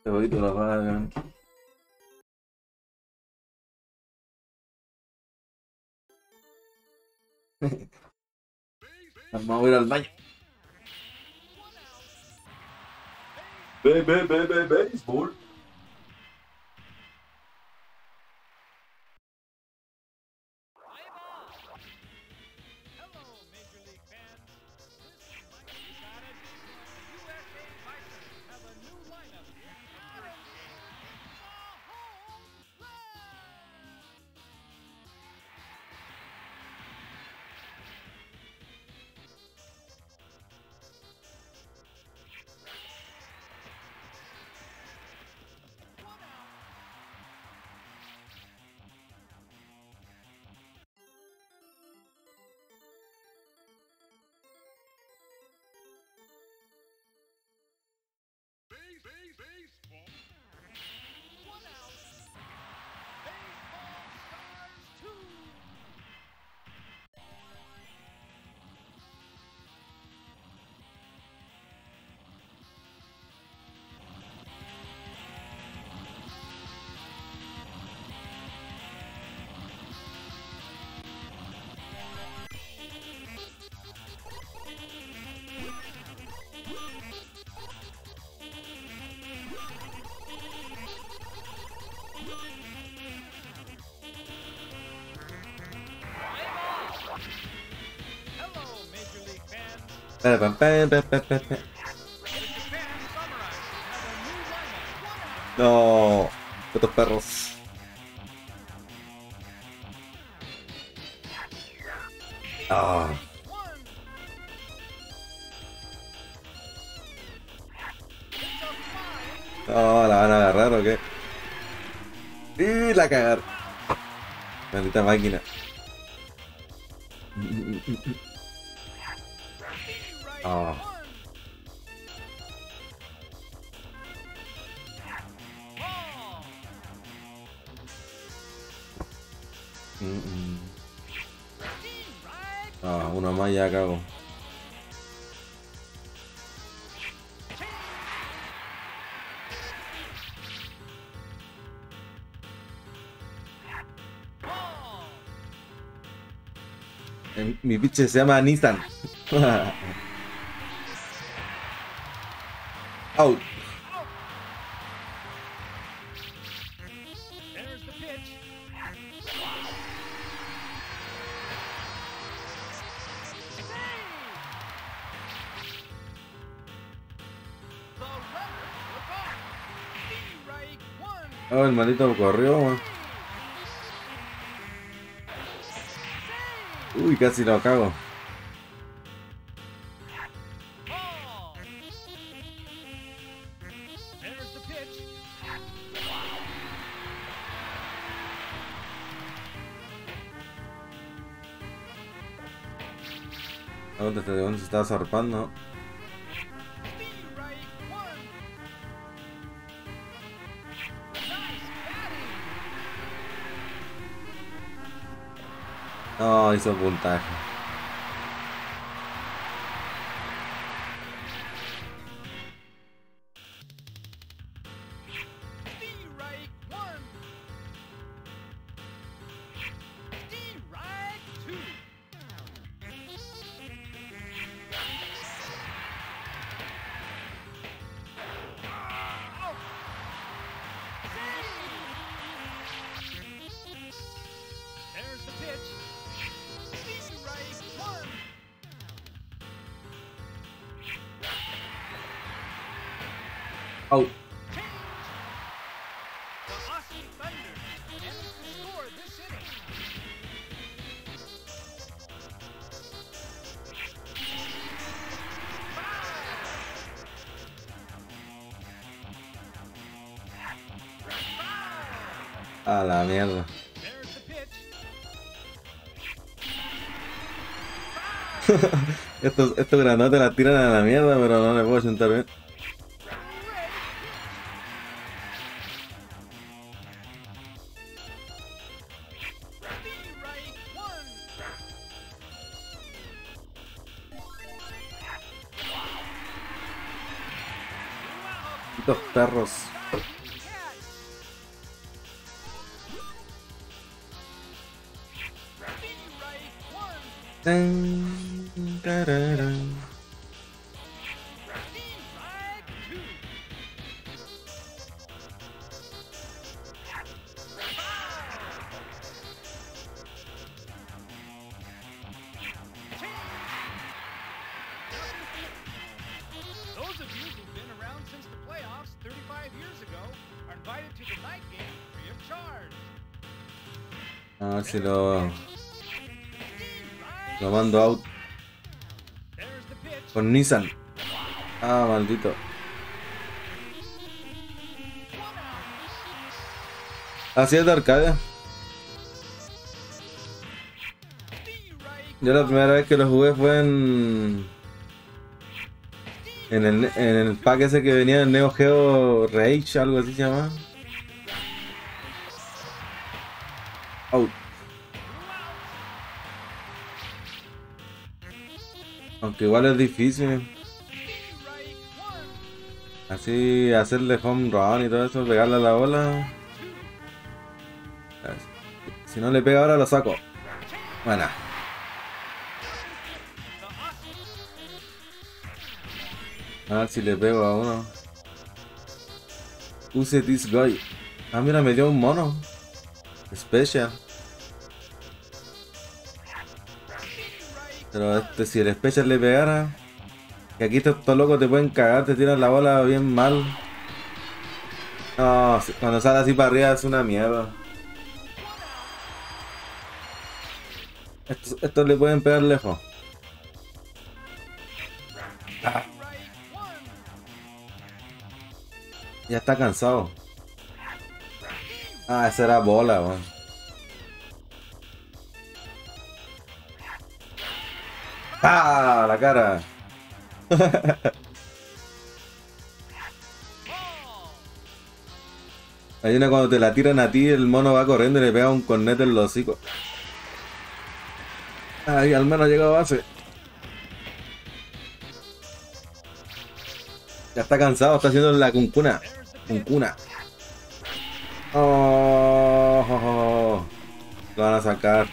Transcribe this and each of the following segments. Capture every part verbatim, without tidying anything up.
Te voy tú la pagan. Vamos a ir al baño. Ve, ve, ve, ve, béisbol. Pe, pe, pe, pe, pe, pe, pe. No, estos perros. Ah. No, ¿la van a agarrar o qué? ¡Y la cagar! Maldita máquina. Ah. Mm -mm. Ah, una más ya cago. Mi pitcher se llama Nissan. Out. Oh, el maldito corrió, man. Uy, casi lo cago. ¿A dónde, de dónde se estaba zarpando? No, hizo puntaje. Out. A la mierda. estos, estos granotes la tiran a la mierda, pero no le puedo sentar bien. Estos perros. Tan, tararán. Those of you who've been around since the playoffs thirty-five years ago are invited to the night game free of charge. A ver si lo, lo mando out There's the pitch. con Nissan. Ah, maldito. Así es de Arcadia. Yo la primera vez que lo jugué fue en en el, en el pack ese que venía en Neo Geo Rage, algo así se llama. Out. Aunque igual es difícil. Así hacerle home run y todo eso, pegarle a la bola. Si no le pega ahora lo saco. Buena. A ver si le pego a uno. Use this guy. Ah, mira, me dio un mono. Special. Pero este, si el special le pegara. Que aquí estos locos te pueden cagar, te tiran la bola bien mal. No, cuando sale así para arriba es una mierda. Estos, estos le pueden pegar lejos. Ah. Ya está cansado. Ah, esa era bola, weón. ¡Ah! La cara. Hay una cuando te la tiran a ti, el mono va corriendo y le pega un cornete en los hocicos. Ay, al menos llegó a base. Ya está cansado, está haciendo la cuncuna. Cuncuna. Oh, oh, oh. Lo van a sacar.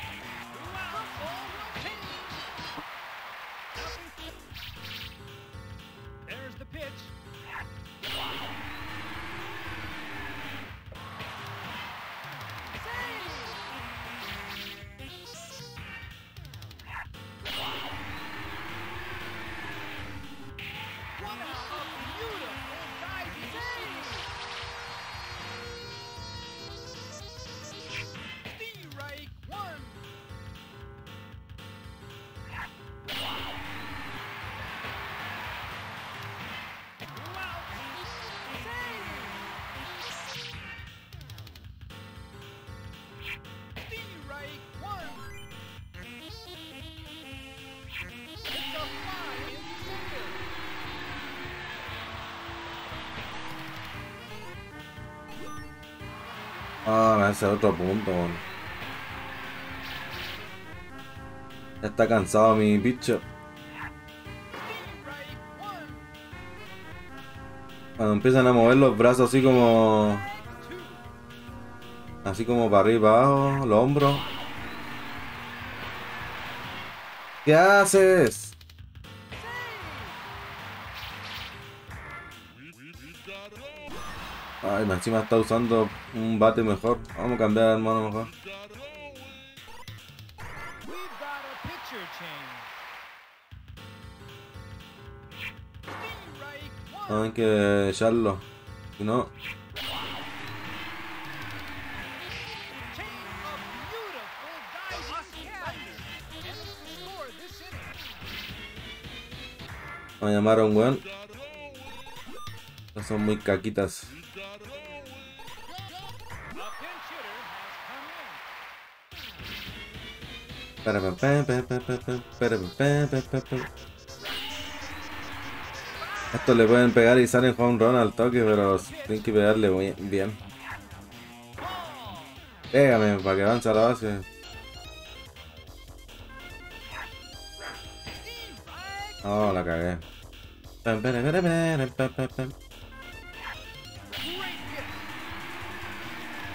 Ah, ese es otro punto, man. Ya está cansado mi bicho. Cuando empiezan a mover los brazos así como... Así como para arriba y para abajo, los hombros. ¿Qué haces? Ay, encima está usando un bate mejor. Vamos a cambiar al hermano mejor. No, hay que echarlo. Si no... Vamos a llamar a un weón. No son muy caquitas. Estos le pueden pegar y salen home run al toque, pero tienen que pegarle bien. Pégame para que avance a la base. Oh, la cagué.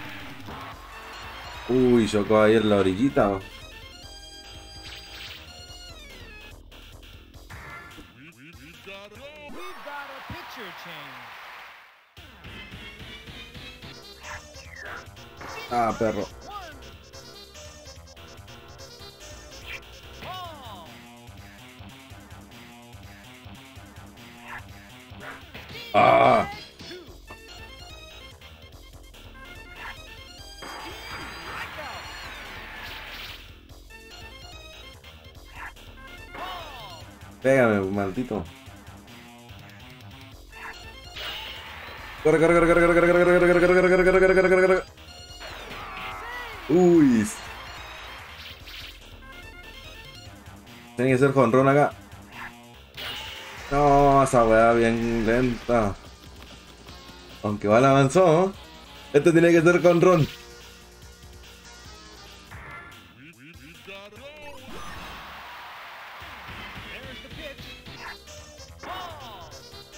Uy, chocó ahí en la orillita. We've got a pitcher change. Ah, perro. One. Ball. Ah. Two. Strikeout. Ball. Pégame, maldito. Corre, corre, corre, corre, corre, corre, corre, corre, corre, corre, corre, corre, corre, corre, corre, corre. Uy. Tiene que ser jonrón acá. No, esa weá bien lenta. Aunque Bala avanzó, este tiene que ser jonrón. There's the pitch. Ball.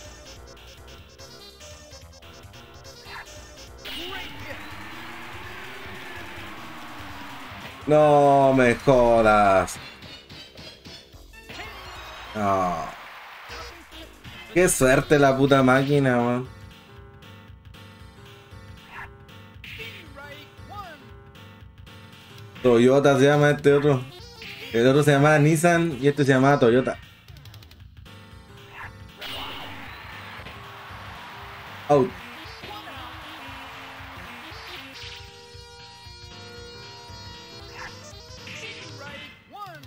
Great hit. No me jodas. No. Qué suerte la puta máquina, man. Right. One. Toyota se llama este otro. El otro se llamaba Nissan y este se llamaba Toyota. Out. Right. One.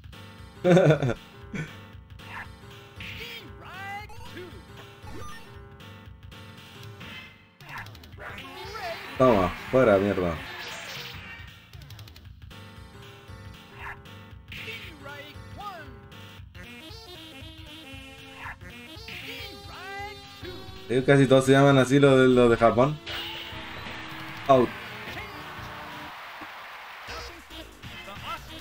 Right. Two. Great. Toma, fuera mierda. Right. One. Right. Two. Sí, casi todos se llaman así los de, los de Japón. Out. The Austin.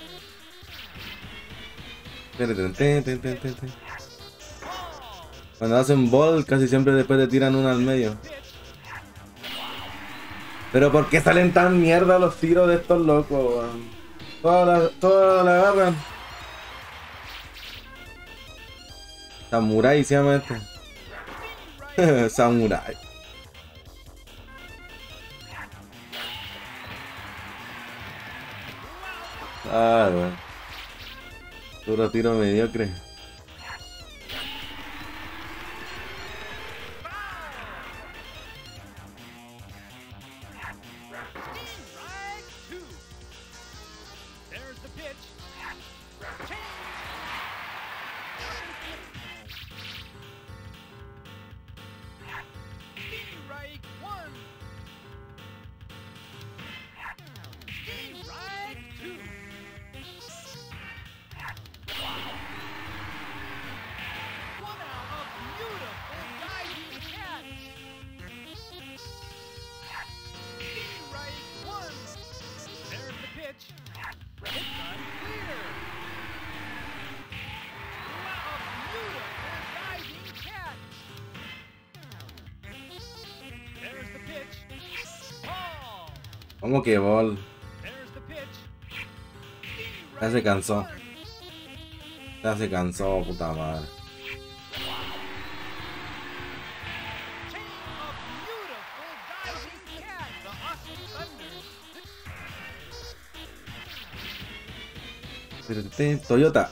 Ten, ten, ten, ten, ten, ten. Ball. Cuando hacen ball, casi siempre después te tiran una al medio. Pitch. Pero ¿por qué salen tan mierda los tiros de estos locos, weón? Todas la, todas la agarran. Samurai se llama este. Samurai. Ah, weón. Puro tiro mediocre. Right. Two. There's the pitch. Change. Right. One. Right. Two. One out. A beautiful diving catch. Right. One. There's the pitch. It's unclear. Wow, a beautiful diving catch. There's the pitch. Ball. ¿Cómo que ball? There's the pitch. Ya se cansó. Ya se cansó, puta madre. Chain of beautiful diving catch. The Austin Thunder. Toyota.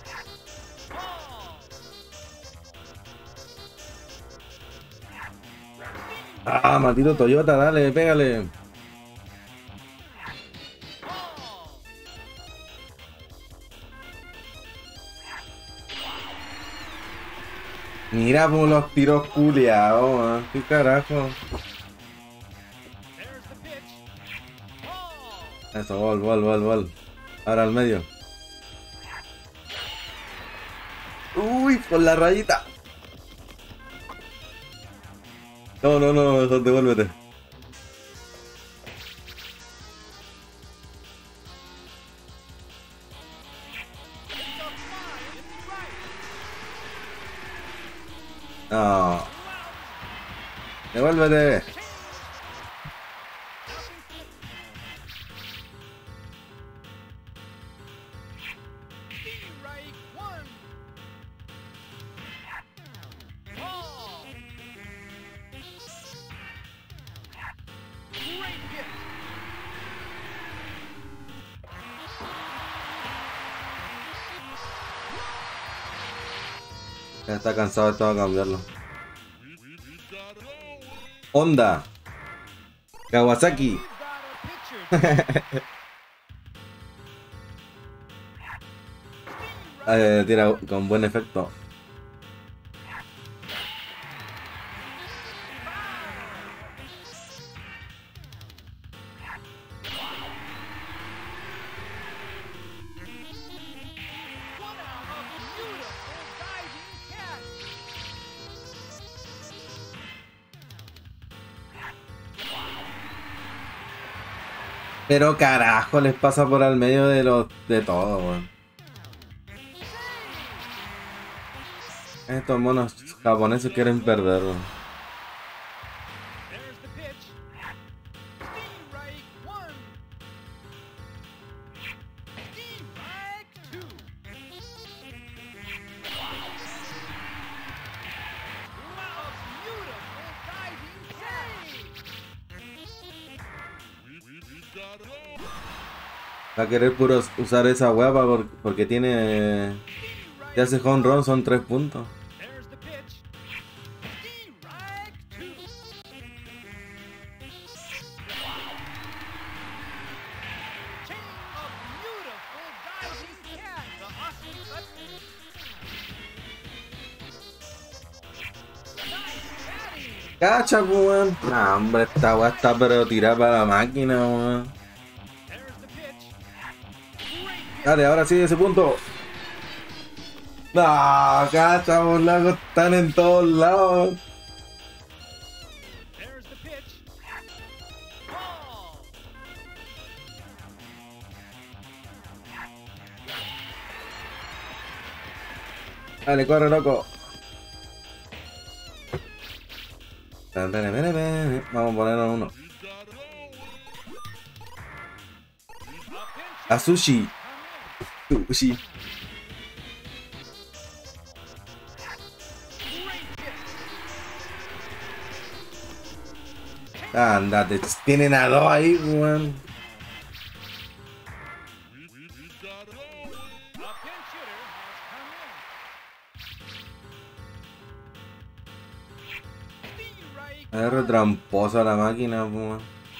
Ball. Ah, maldito Toyota, dale, pégale. Ball. Mira por los tiros culiados, man. ¿Qué carajo? There's the pitch. Ball. Eso, bol, bol, bol, bol. Ahora al medio. Uy, por la rayita. No, no, no, mejor devuélvete. It's a fly. It's right. No. Devuélvete. Right. One. Ya está cansado, esto va a cambiarlo. Honda. Kawasaki. eh, tira con buen efecto. Pero carajo, les pasa por al medio de los de todo, weón. Estos monos japoneses quieren perder, weón. Va a querer puro usar esa hueá por, porque tiene... Ya hace home run, son tres puntos. Cacha, weón. Nah, hombre, esta weá está pero tirada para la máquina, weón. Dale, ahora sí, ese punto. No, cacha, los lagos están en todos lados. Dale, corre, loco. Vamos a ponernos uno. A sushi. Sushi. Andate, tienen a dos ahí, weón. Es re tramposa la máquina, weón.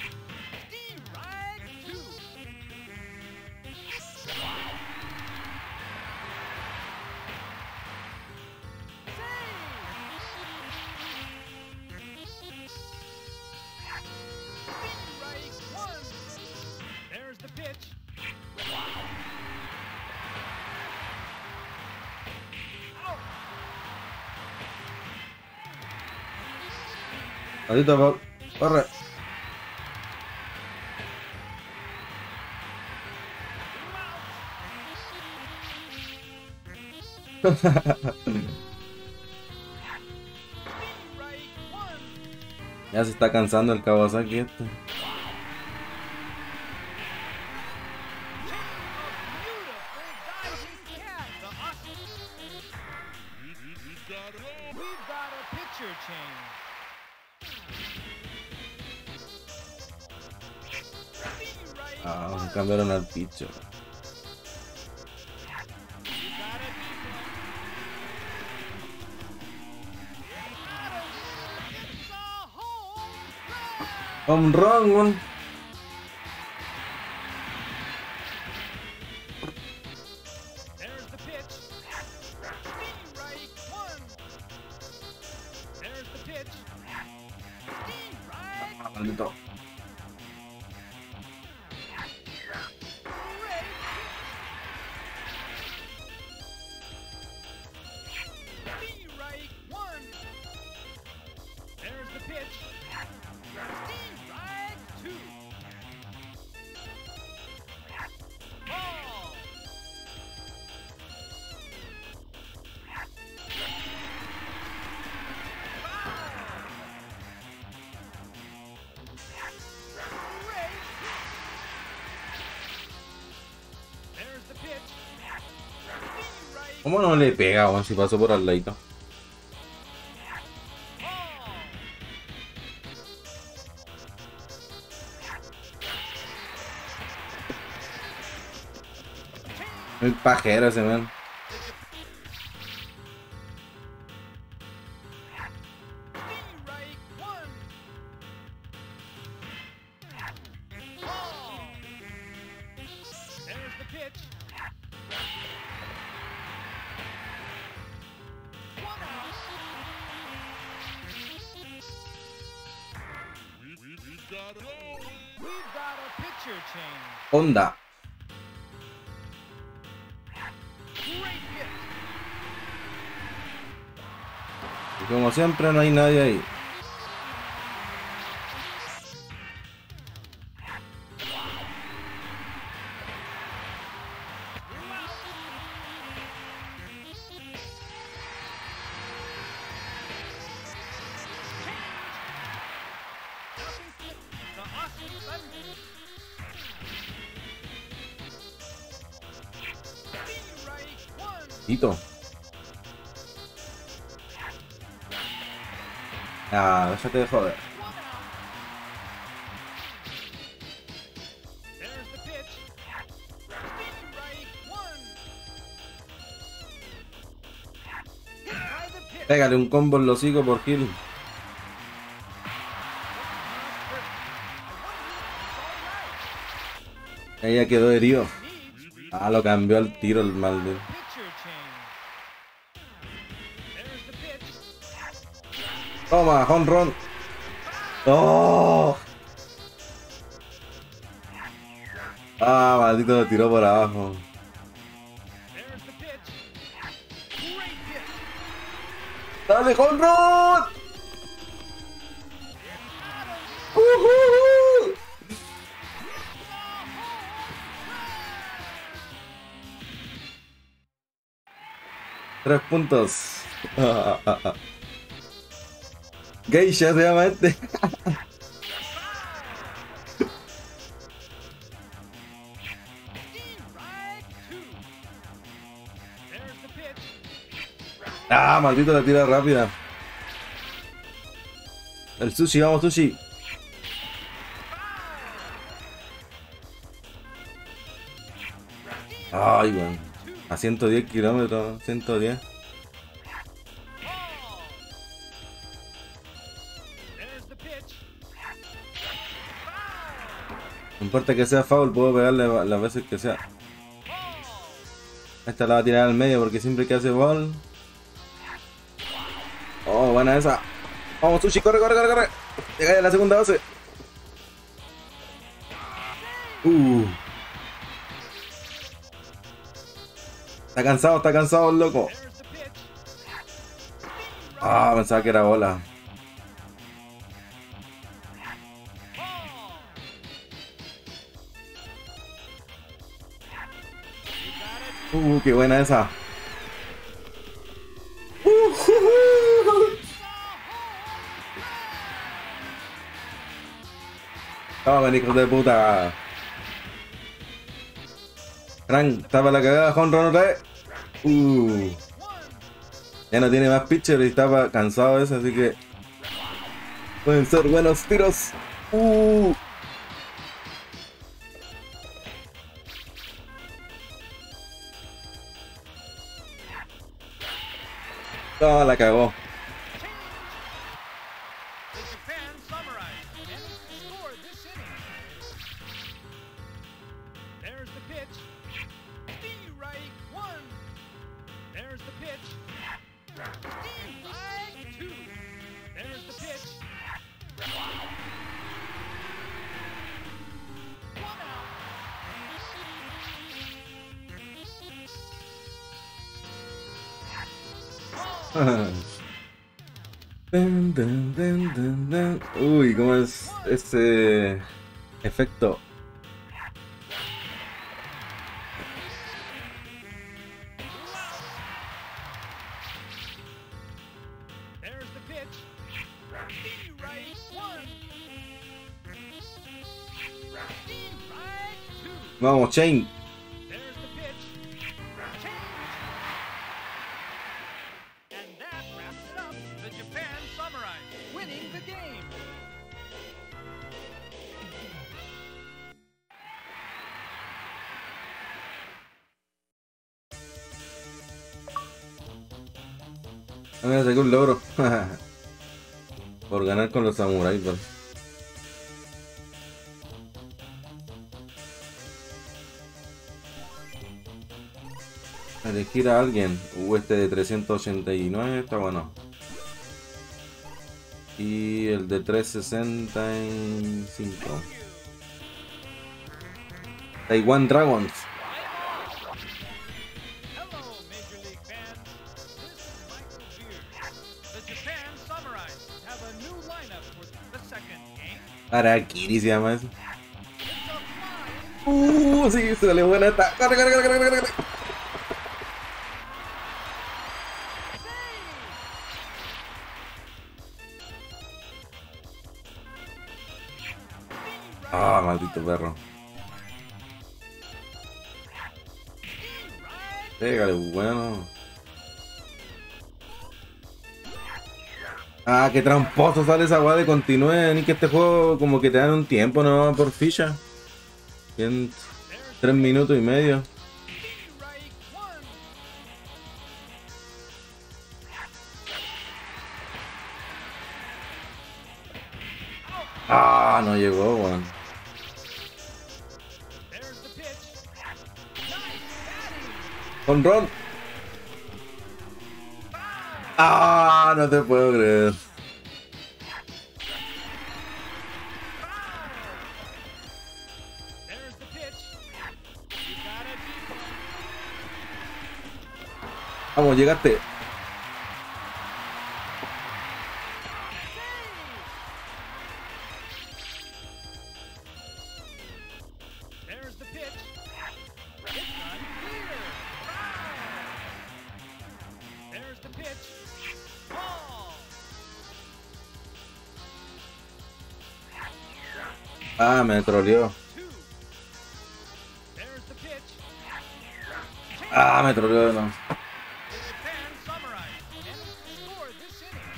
Ahorita, corre. Ya se está cansando el Kawasaki este. Ah, cambiaron al picho. Home run, man. Ah, maldito. ¿Cómo no le pega, weón, si pasó por al ladito? Muy pajero ese man. Strike one. Ball. There's the pitch. One out. We've got a pitcher change. Onda. Great hit. Y como siempre no hay nadie ahí. The Austin Thunder. Strike one. Tito. Ah, déjate de joder. One out. There's the pitch. Strike one. Hit by the pitch. Pégale un combo en los hocico por kill. Ella quedó herido. Ah, lo cambió al tiro el maldito. Pitcher change. There's the pitch. Toma, home run. ¡Oh! Ah, maldito lo tiró por abajo. There's the pitch. Great hit. ¡Dale, home run! ¡Uhú! Tres puntos. Geisha se llama este. Strike two. There's the pitch. Ah, maldito la tira rápida. El sushi, vamos sushi. Ay, weón. A ciento diez kilómetros, ciento diez. Ball. There's the pitch. No importa que sea foul, puedo pegarle las veces que sea. Ball. Esta la va a tirar al medio porque siempre que hace ball. Oh, buena esa. Vamos, sushi, corre, corre, corre, corre. Llega a la segunda base. Uh. Está cansado, está cansado el loco. There's the pitch. Ah, pensaba que era bola. Ball. Uh, qué buena esa. Toma, hijos de puta. Frank, tapa la cagada, home run otra vez. Uh. Ya no tiene más pitcher y estaba cansado ese, así que pueden ser buenos tiros. Uh. No, la cagó. The Japan summarized and scored this inning. There's the pitch. Strike one. There's the pitch. Strike two. There's the pitch. One out. Dun, dun, dun, dun, dun. Uy, ¿cómo es ese efecto? There's the pitch. Strike one. Strike two. Vamos, Chain. Ah, mira, saqué un logro. Por ganar con los samuráis, ¿vale? Elegir a alguien. Uh, este de trescientos ochenta y nueve está bueno. Y el de trescientos sesenta y cinco. Taiwan Dragons. Hello, Major League fans. This is Michael Beard. The Japan Samurais have a new lineup for the second game. Harakiri se llama eso. It's a flying Uh, sí, se le buena esta. Corre, corre, corre, corre, corre, corre. Ah, maldito perro. Pégale, bueno. Ah, qué tramposo sale esa weá de continúe. Ni que este juego como que te dan un tiempo, ¿no? Por ficha. En tres minutos y medio. right one. Ah, no llegó, weón. There's the pitch. Nice batting. Con Ron. Ah, no te puedo creer. There's the pitch. You got a deep one. Vamos, llegaste. There's the pitch. It's unclear. There's the pitch. Ball. Ah, me troleó. Two. There's the pitch. Ah, me troleó de nuevo. The Japan Samurai managed to score this inning.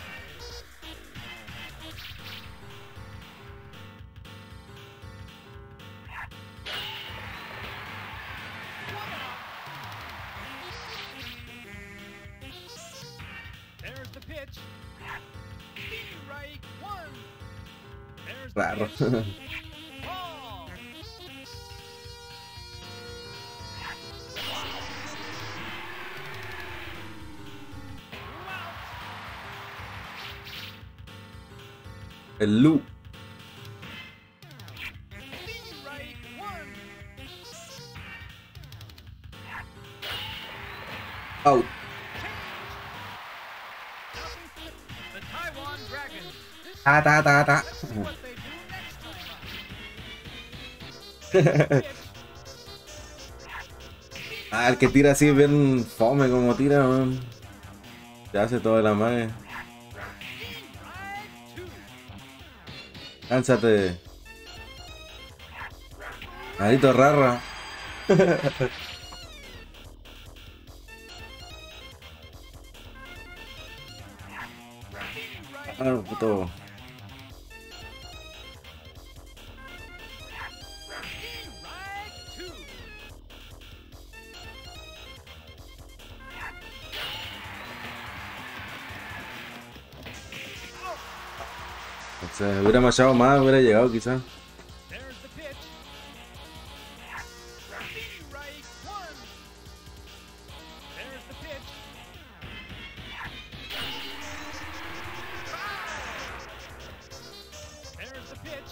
There's the pitch. Strike one. There's the Claro. pitch. Ball. El Lu. Strike one. Out. The Taiwan Dragons. This Ta, ta, ta, ta. is what they do next time up. Ah, el que tira así es bien fome como tira, weón. Se hace toda la madre. Strike two. Cánzate. Maldito rarra. Ah, puto. Strike two. O sea, hubiera machado más, hubiera llegado quizás. There's the pitch. Strike one. There's the pitch. There's the pitch.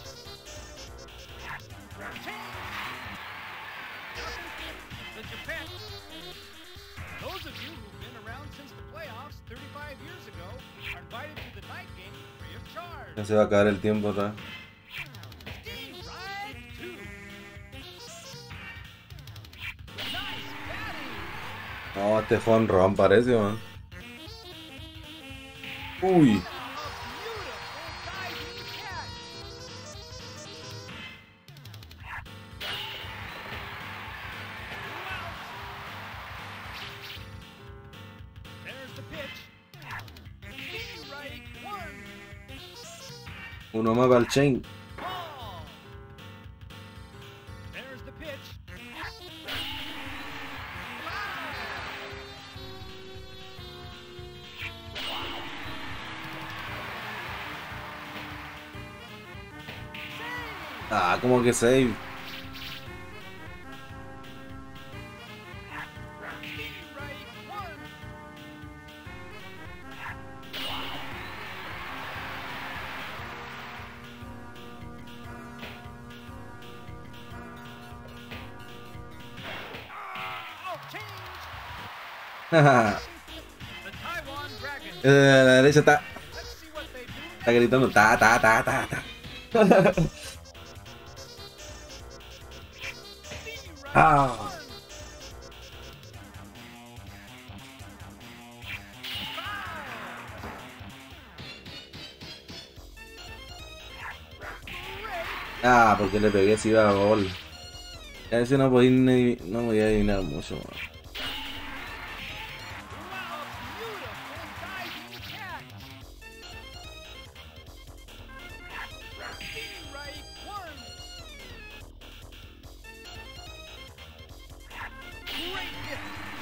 The Japan. Those of you who've been around since the playoffs thirty-five years ago are invited to the night game free of charge. Ya se va a acabar el tiempo atrás. Strike two. Nice batting. No, este jonrón parece, man. Uy. A beautiful diving catch. There's the pitch. Strike one. Uno más para el chain. Ball. There's the pitch. Ah, como que save. Right one. Oh, change. Haha. The Taiwan Dragon. Eh, la derecha está, Let's see what they do. está gritando ta ta ta ta ta. Right Ah. one. Ah, porque le pegué si iba a gol. A veces no podía ni, no podía adivinar mucho. Man. Wow, beautiful diving catch. Right one. Great hit.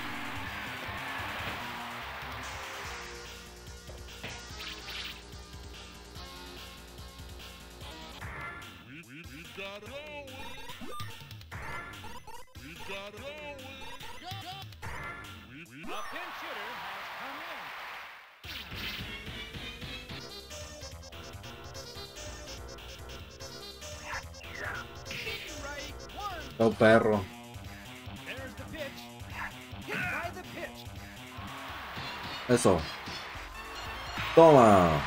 A pinch hitter has come in. Right one. Oh, perro. There's the pitch. Hit by the pitch. Eso. Toma.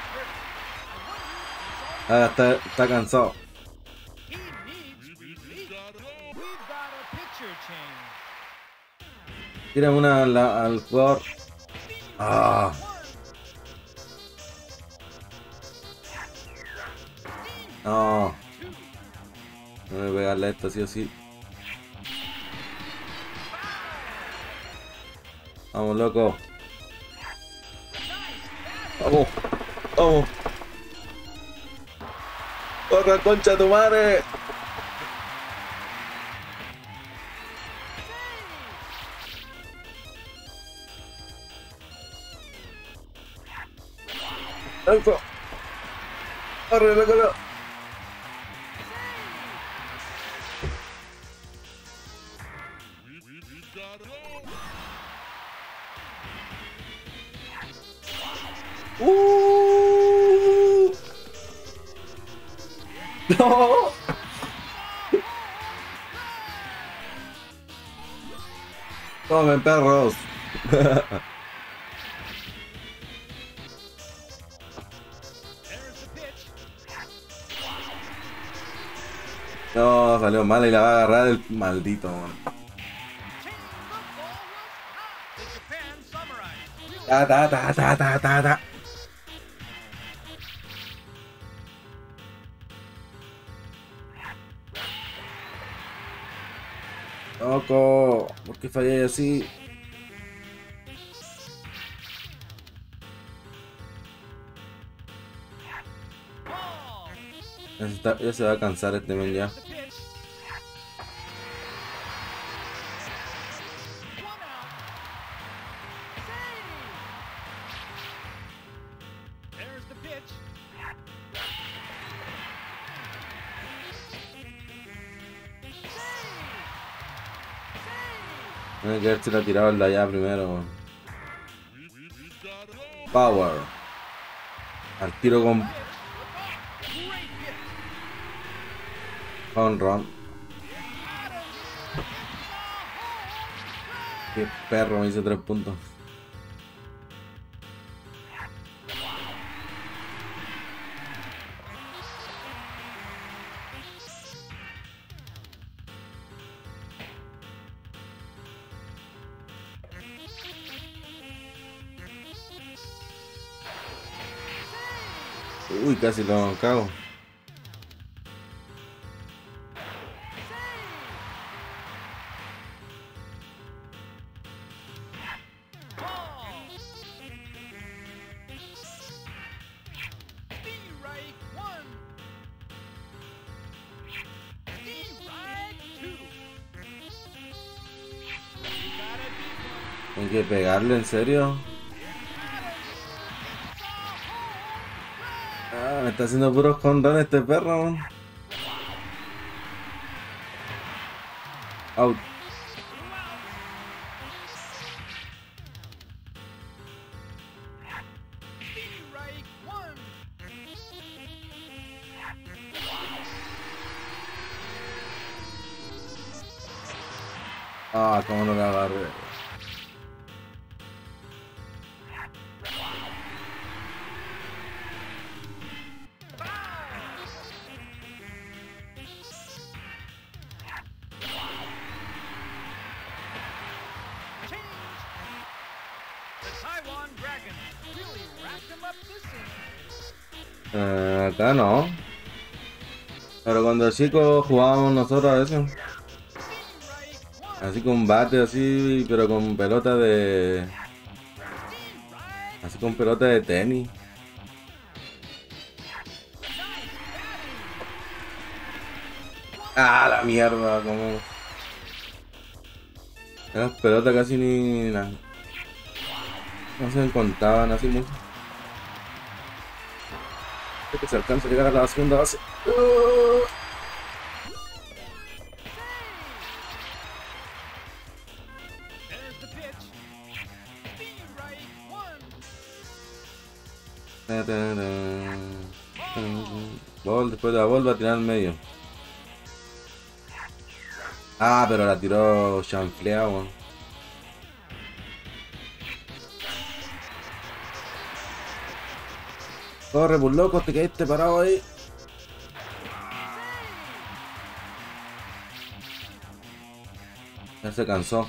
Ah, está, está cansado. He needs relief. We've got a pitcher change. Tira una la- al jugador. Ah. No. No me voy a pegarle a esto, sí o sí. Vamos, loco. Vamos. Vamos. ¡Corre, concha tu madre! ¡Eso! ¡Corre, loco! loco. ¡Uh! ¡No! ¡Tomen, perros! There's the pitch. No, salió mal y la va a agarrar el maldito, man. Change the ball was high. The Japan Samurai. Ta ta ta ta ta ta ta. Loco, ¿por qué fallé así? Ball. Ya se, está- ya se va a cansar este men ya. The pitch. One out. Save. There's the pitch. Tiene que haberse la tirado el de allá primero. Man. Power. Al tiro con Great hit. home run. Qué perro, me hizo tres puntos. Uy, casi lo cago. Ball. Be right one. Be right two. You gotta be one. Hay que pegarle, ¿en serio? Ah, me está haciendo puros con run este perro, man. Out. Strike one. Ah, cómo no la agarré. Eh, acá no. Pero cuando chico jugábamos nosotros a veces. Así con bate, así, pero con pelota de... Así con pelota de tenis. Ah, la mierda, como... Las pelotas casi ni... La... No se contaban así mucho. Creo que se alcanza a llegar a la segunda base. Uh. Ball, después de la bola va a tirar al medio. Ah, pero la tiró chanfleado. Corre, por loco, te quedaste parado ahí. Ya se cansó.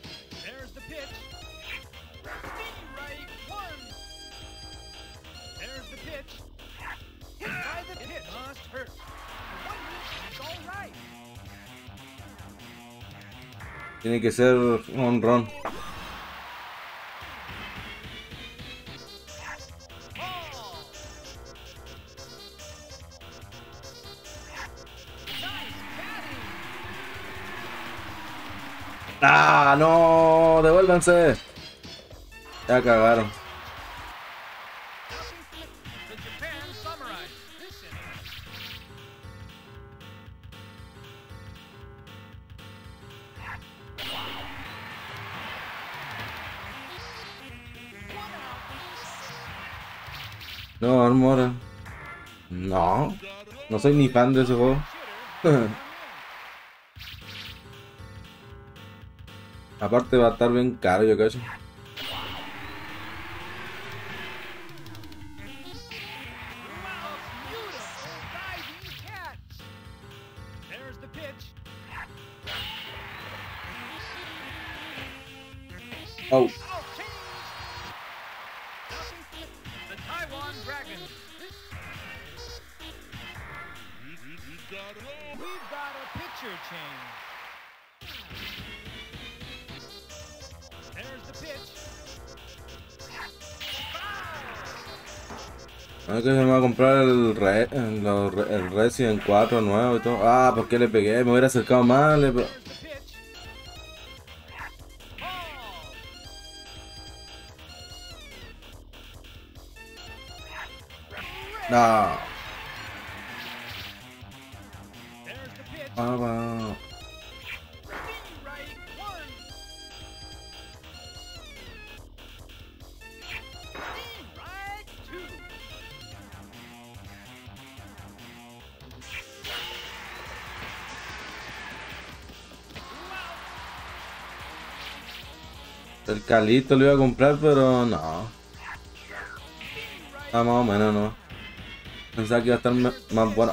Tiene que ser un run. ¡Ah, no! ¡Devuélvanse! Ya cagaron. No, Armora. No. No soy ni fan de ese juego. Aparte va a estar bien caro, yo creo. Oh. A ver que se me va a comprar el, Re, el, el Resident cuatro nuevo y todo. Ah, ¿por qué le pegué? Me hubiera acercado más. Le... No. Ah, va. El Calito lo iba a comprar, pero no. Ah, más o menos no. Pensaba que iba a estar más bueno.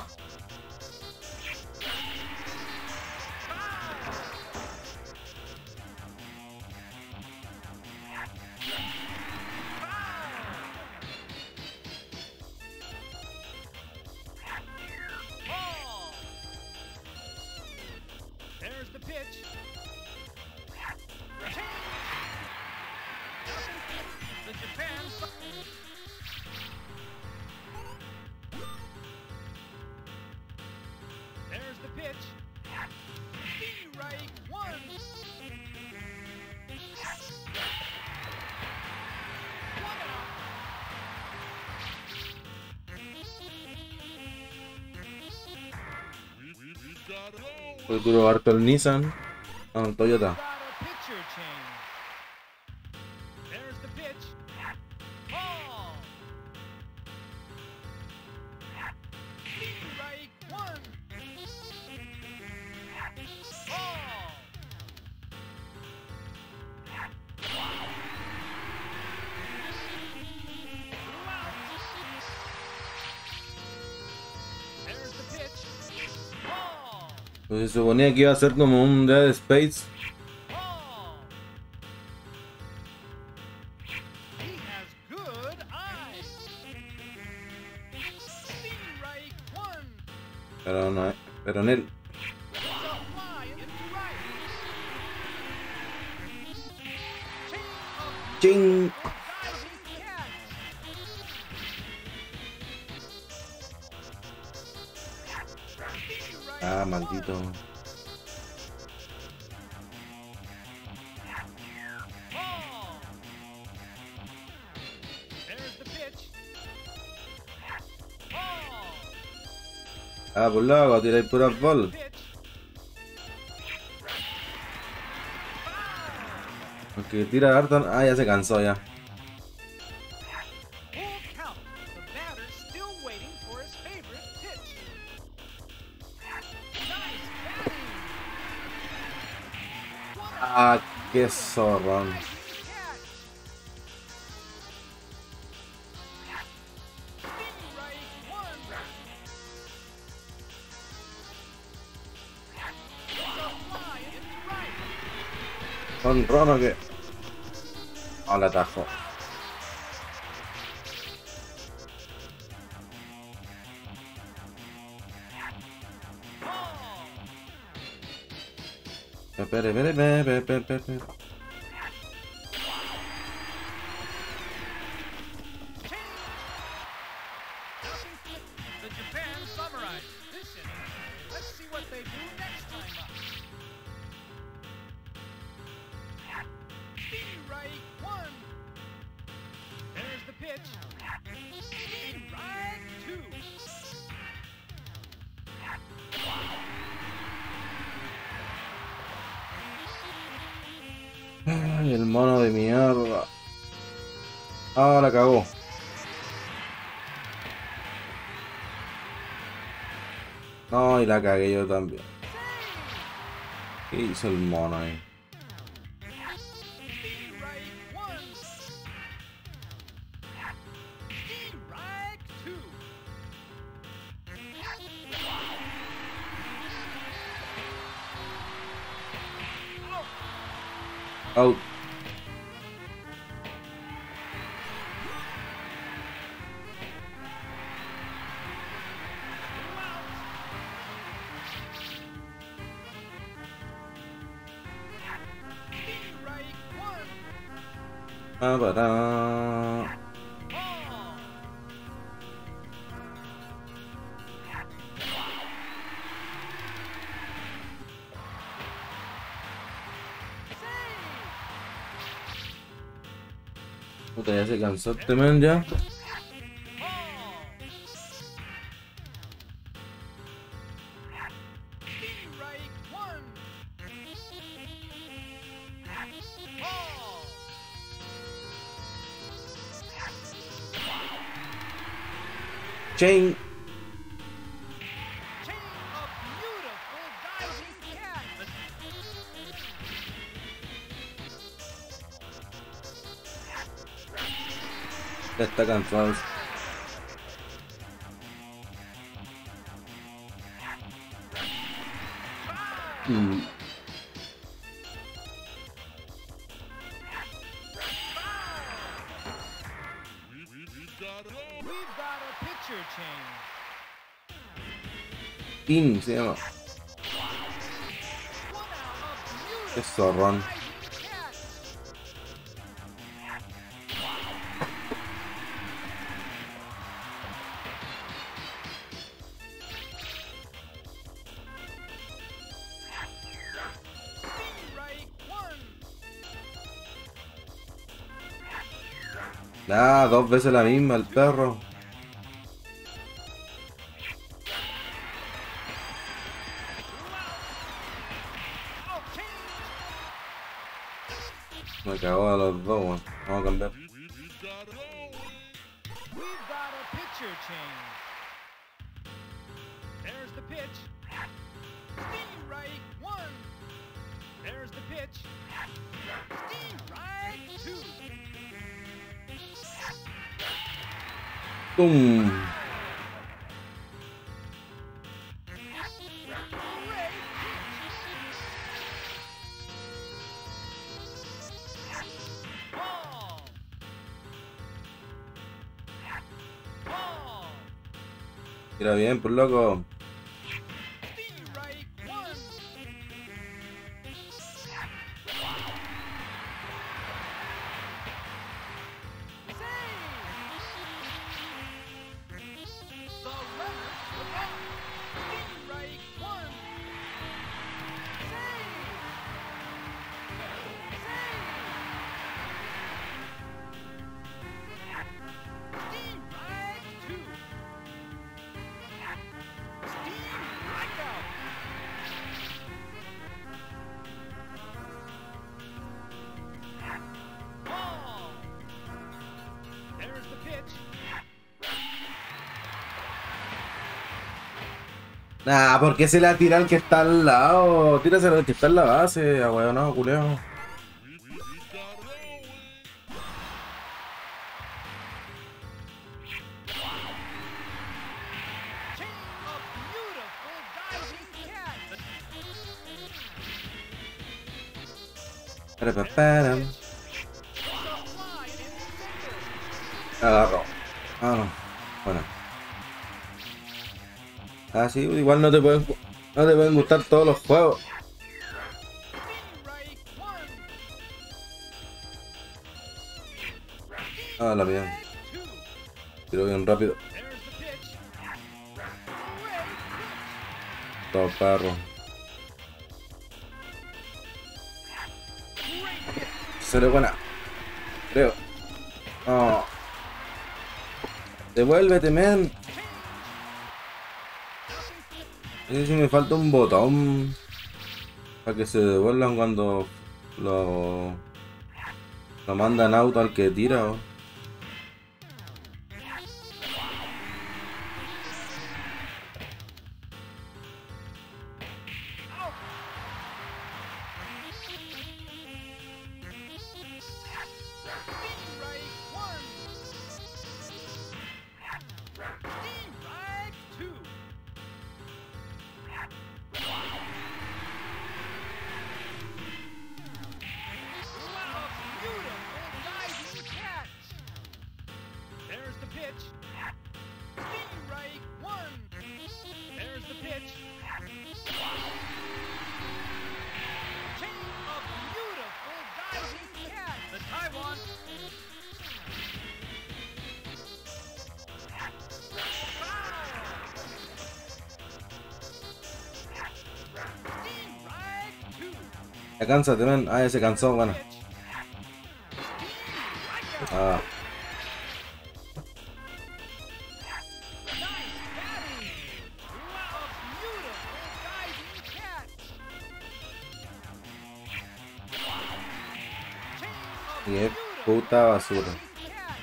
Fue duro harto el Nissan. Ah, un Toyota. Got a pitcher change. There's the pitch. Ball. Strike one. Ball. There's the pitch. Ball. Pues se suponía que iba a ser como un Dead Space. Ball. He has good eyes. Strike one. Pero no, pero en él. It's a fly into right. Chain of ¡Ching! diving cats. Strike Ah, one. maldito. Ball. There's the pitch. Ball. Ah, por loco, tiráis puras bolas. Pitch. Porque tira harto. Ah, ya se cansó ya. Full count. The batter still waiting for his favorite pitch. Nice batting. What a Ah, qué zorrón. nice catch. Strike one. It's a fly into right. Son rono que. Ah, la atajo. Ball. Espere, espere, espere, espere, espere, espere. The Japan summarized this inning. Let's see what they do next time up. Strike one. There's the pitch. Strike two. Ay, el mono de mierda. Ah, la cagó. No, y la cagué yo también. ¿Qué hizo el mono ahí? Strike one. Strike two. Out. Strike one. Ah, para. Ball. Puta, ya se cansó este men ya. Ball. Strike one. Ball. Chain. Chain of beautiful diving cats. Ya está cansado. Mm. We've got a pitcher change. In se llama. One out of Qué beautiful zorrón. diving cats. Strike one. Ah, dos veces la misma, el perro. Oh, change cagó a los dos, weón. Vamos a cambiar. We've got a pitcher change. There's the pitch. Steve Reich, one. There's the pitch. Steve Reich, two. ¡Tum! Ball. Ball. Tira bien, por loco. Steve Reich, one. The runner was off. Steve Reich, one. Save. Save. Steve Reich, two. Steve Reich out. Ball. There's the pitch. Nah, ¿por qué se la tira al que está al lado? Tíraselo al que está en la base, ah, weón, no, culeo. Chain of beautiful diving cats. Parapaparam. The fly in center. Agarró. Ah, no. Bueno. Ah, sí, igual no te pueden, no te pueden gustar todos los juegos. Steve Reich, one. Ah, la mía. Reich, two. Tiro bien rápido. There's the pitch. Great pitch. Todo perro. Great pitch. Se le buena. Creo. Oh. Devuélvete, men. Sí, sí, me falta un botón para que se devuelvan cuando lo, lo mandan auto al que tira. ¿O? Steve Reich, one. Steve Reich, two. Wow, beautiful diving catch. There's the pitch. Steve Reich, one. There's the pitch. Chain of beautiful diving catch. The Taiwan. Steve Reich, two. Ya cánsate, men. Ah, ya se cansó, bueno. Pitch. Ah, Nice batting. Wow, beautiful diving catch. Chain of y es beautiful puta basura. diving catch.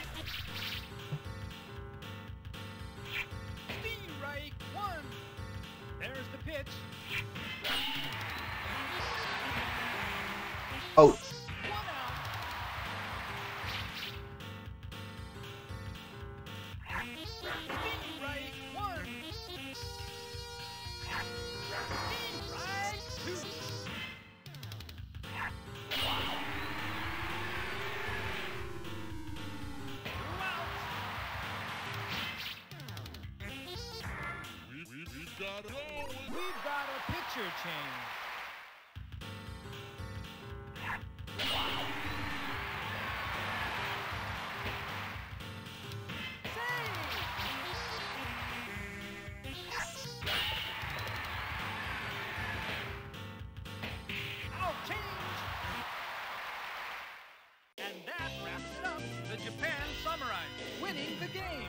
Steve Reich, one. There's the pitch. Oh, One out. Steve Reich, one. Steve Reich, two. Two outs. We've got a pitcher change. Out change. And that wraps it up. The Japan Samurai winning the game.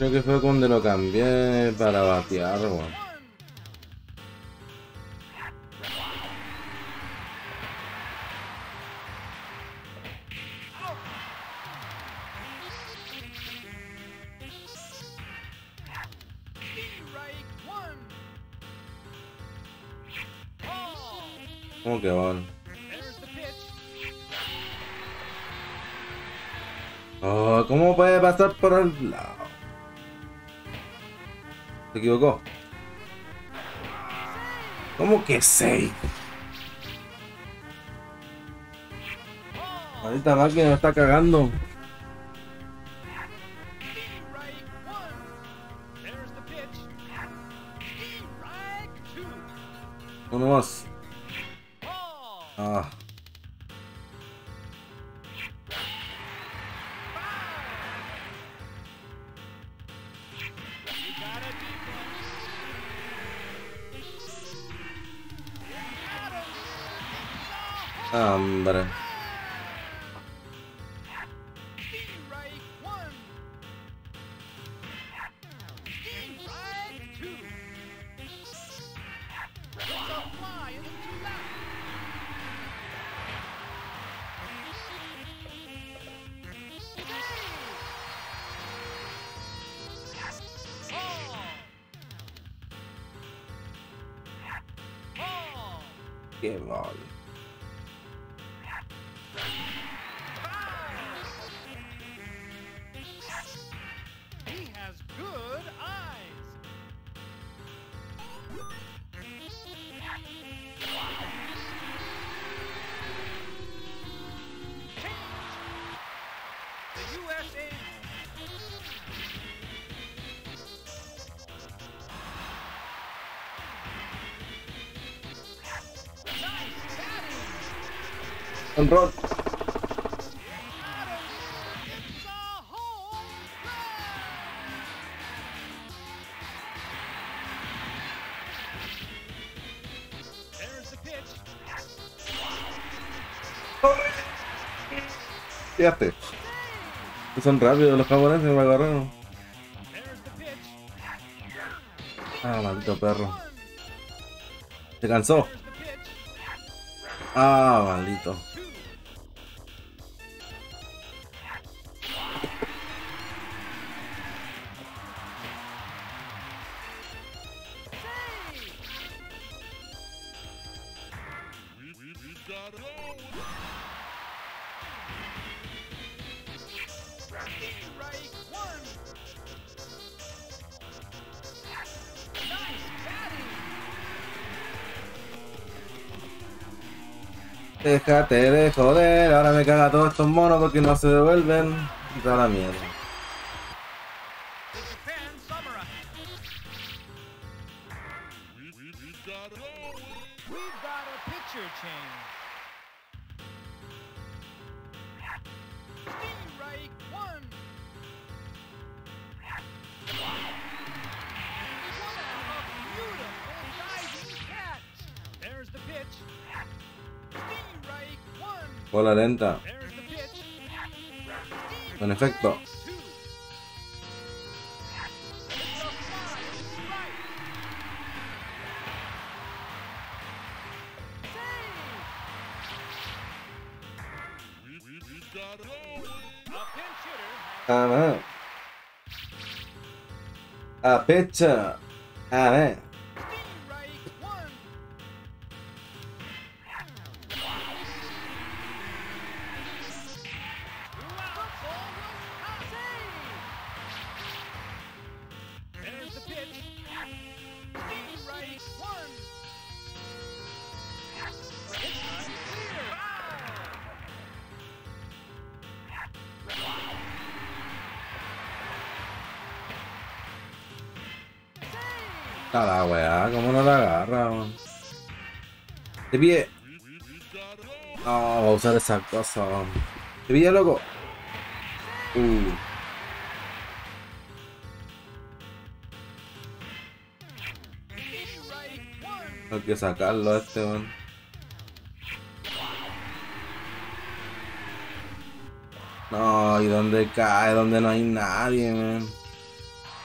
Creo que fue cuando lo cambié para batear, weón. ¿Cómo que van? Oh, ¿cómo puede pasar por el lado? Se equivocó. ¿Cómo que seis? Ahorita máquina me está cagando. Uno más. Ah. Hombre. Qué mal. Un rol. Fíjate. Son rápidos los japoneses, me agarraron. Ah, maldito perro. Se cansó. Ah, maldito. Déjate de joder, ahora me caga todos estos monos porque no se devuelven. Y toda la mierda. Bola lenta. Con efecto. A ver. A pecha. A ver. A la weá, ¿cómo no la agarra? Man? Te pide. No, va a usar esa cosa. Man. Te pide, loco. Uh. Hay que sacarlo a este, man. No, ¿y dónde cae? Donde no hay nadie, man.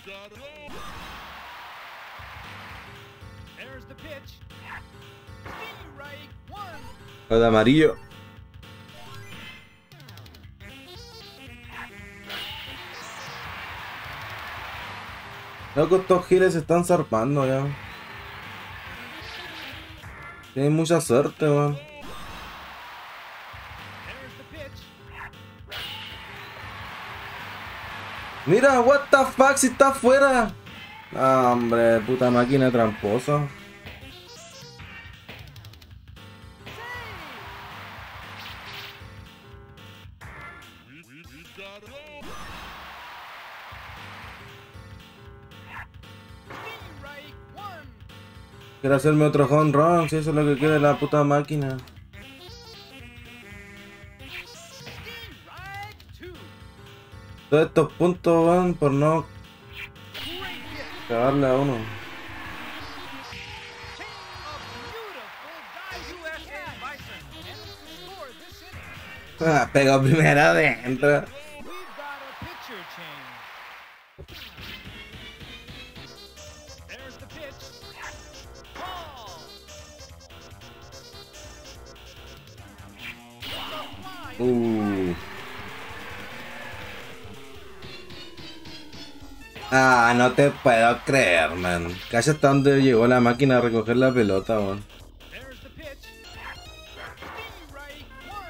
There's the pitch. Strike one. La de amarillo. Loco, estos giles se están zarpando ya. Tienen mucha suerte, weón. There's the pitch. Mira, what the fuck, si está afuera. Ah, hombre, puta máquina tramposa. Strike one. Quiero hacerme otro home run, si eso es lo que quiere la puta máquina. Strike two. Todos estos puntos van por no Great hit. cagarle a uno. Chain of beautiful dive U S A Bison. And score this inning. Ah, pegó primero adentro. We've got a pitcher change. There's the pitch. Ball. It's a fly. Uh. Ah, no te puedo creer, man. Casi hasta donde llegó la máquina a recoger la pelota, weón. There's the pitch. Strike one.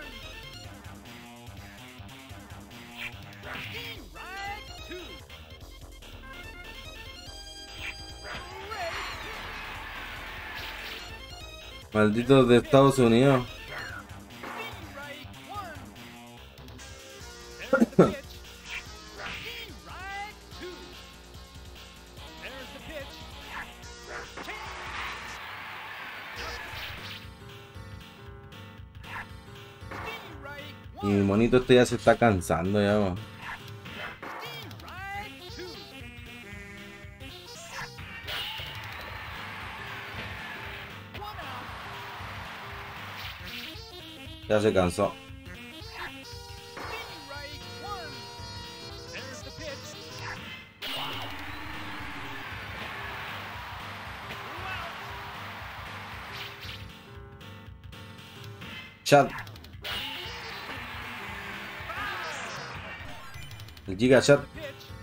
Strike two. Great hit. Malditos de Estados Unidos. Strike one. There's the pitch. Strike two. There's the pitch. Strike Y mi one. monito este ya se está cansando ya, weón. Strike two. One out. Ya se cansó. Strike one. There's the pitch. Chat. El Giga Chat. Pitch.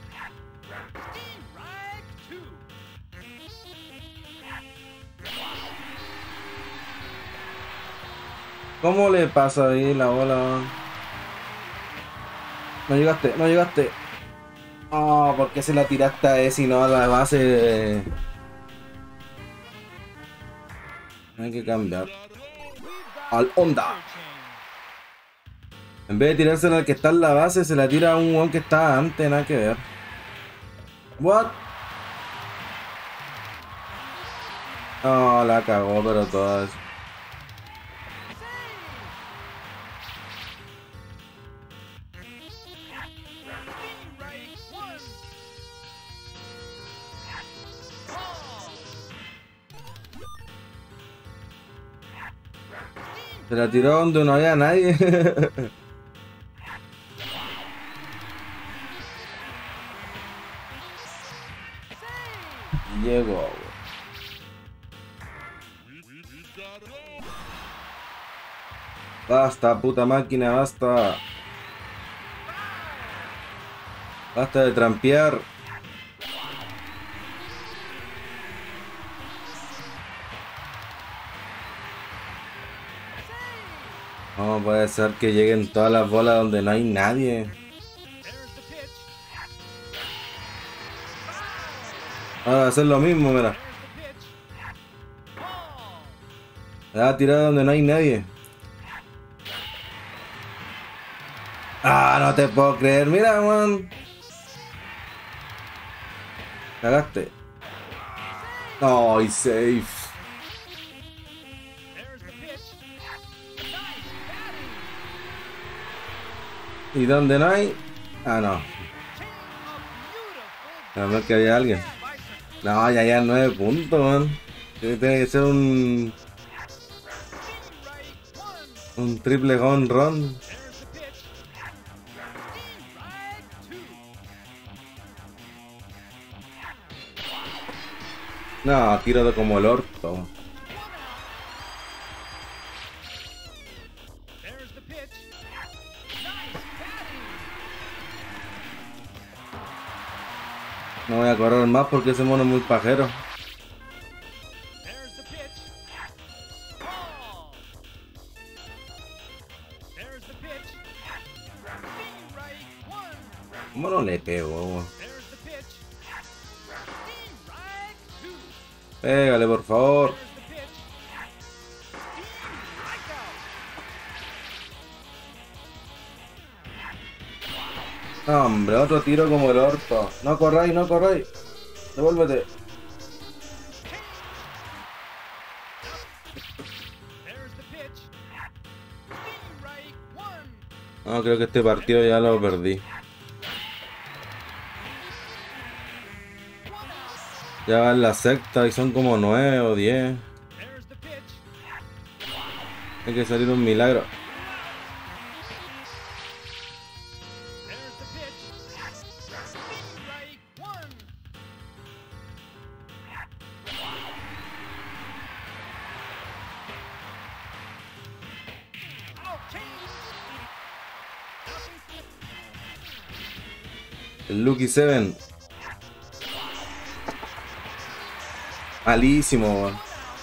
Strike two. ¿Cómo le pasa ahí la bola, weón? No llegaste, no llegaste. Ah, ¿por qué se la tiraste a ese y no a la base? Hay que cambiar. Al onda. En vez de tirársela al que está en la base, se la tira a un weón que está antes, nada que ver. What? No, la cagó, pero todas. Strike one. Ball. Se la tiró donde no había nadie. Llegó, güey. Basta, puta máquina, basta. Basta de trampear. No puede ser que lleguen todas las bolas donde no hay nadie. There's the pitch. Ahora va a hacer lo mismo, mira. There's the pitch. Ball. La va a tirar donde no hay nadie. Ah, no te puedo creer, mira, man. Cagaste. No, y safe. There's the pitch. Nice batting. ¿Y dónde no hay? Ah, no. Chain of beautiful A ver que había alguien. Bison. No, ya ya nueve puntos, man. Tiene que ser un, Strike one. un triple home run. There's the pitch. Strike two. No, tíralo como el orto. There's the pitch. Nice batting. No voy a correr más porque ese mono es muy pajero. There's the pitch. Ball. There's the pitch. Strike one. ¿Cómo no le pego, weón? There's the pitch. Strike two. Pégale, por favor. There's the pitch. Strikeout. No, hombre, otro tiro como el orto. No corráis, no corráis. Devuélvete. There's the pitch. Strike one. No, creo que este partido ya lo perdí. Ya va en la sexta y son como nueve o diez. There's the pitch. Hay que salir un milagro. There's the pitch. Strike one. Out change. El Lucky Seven. Malísimo, weón.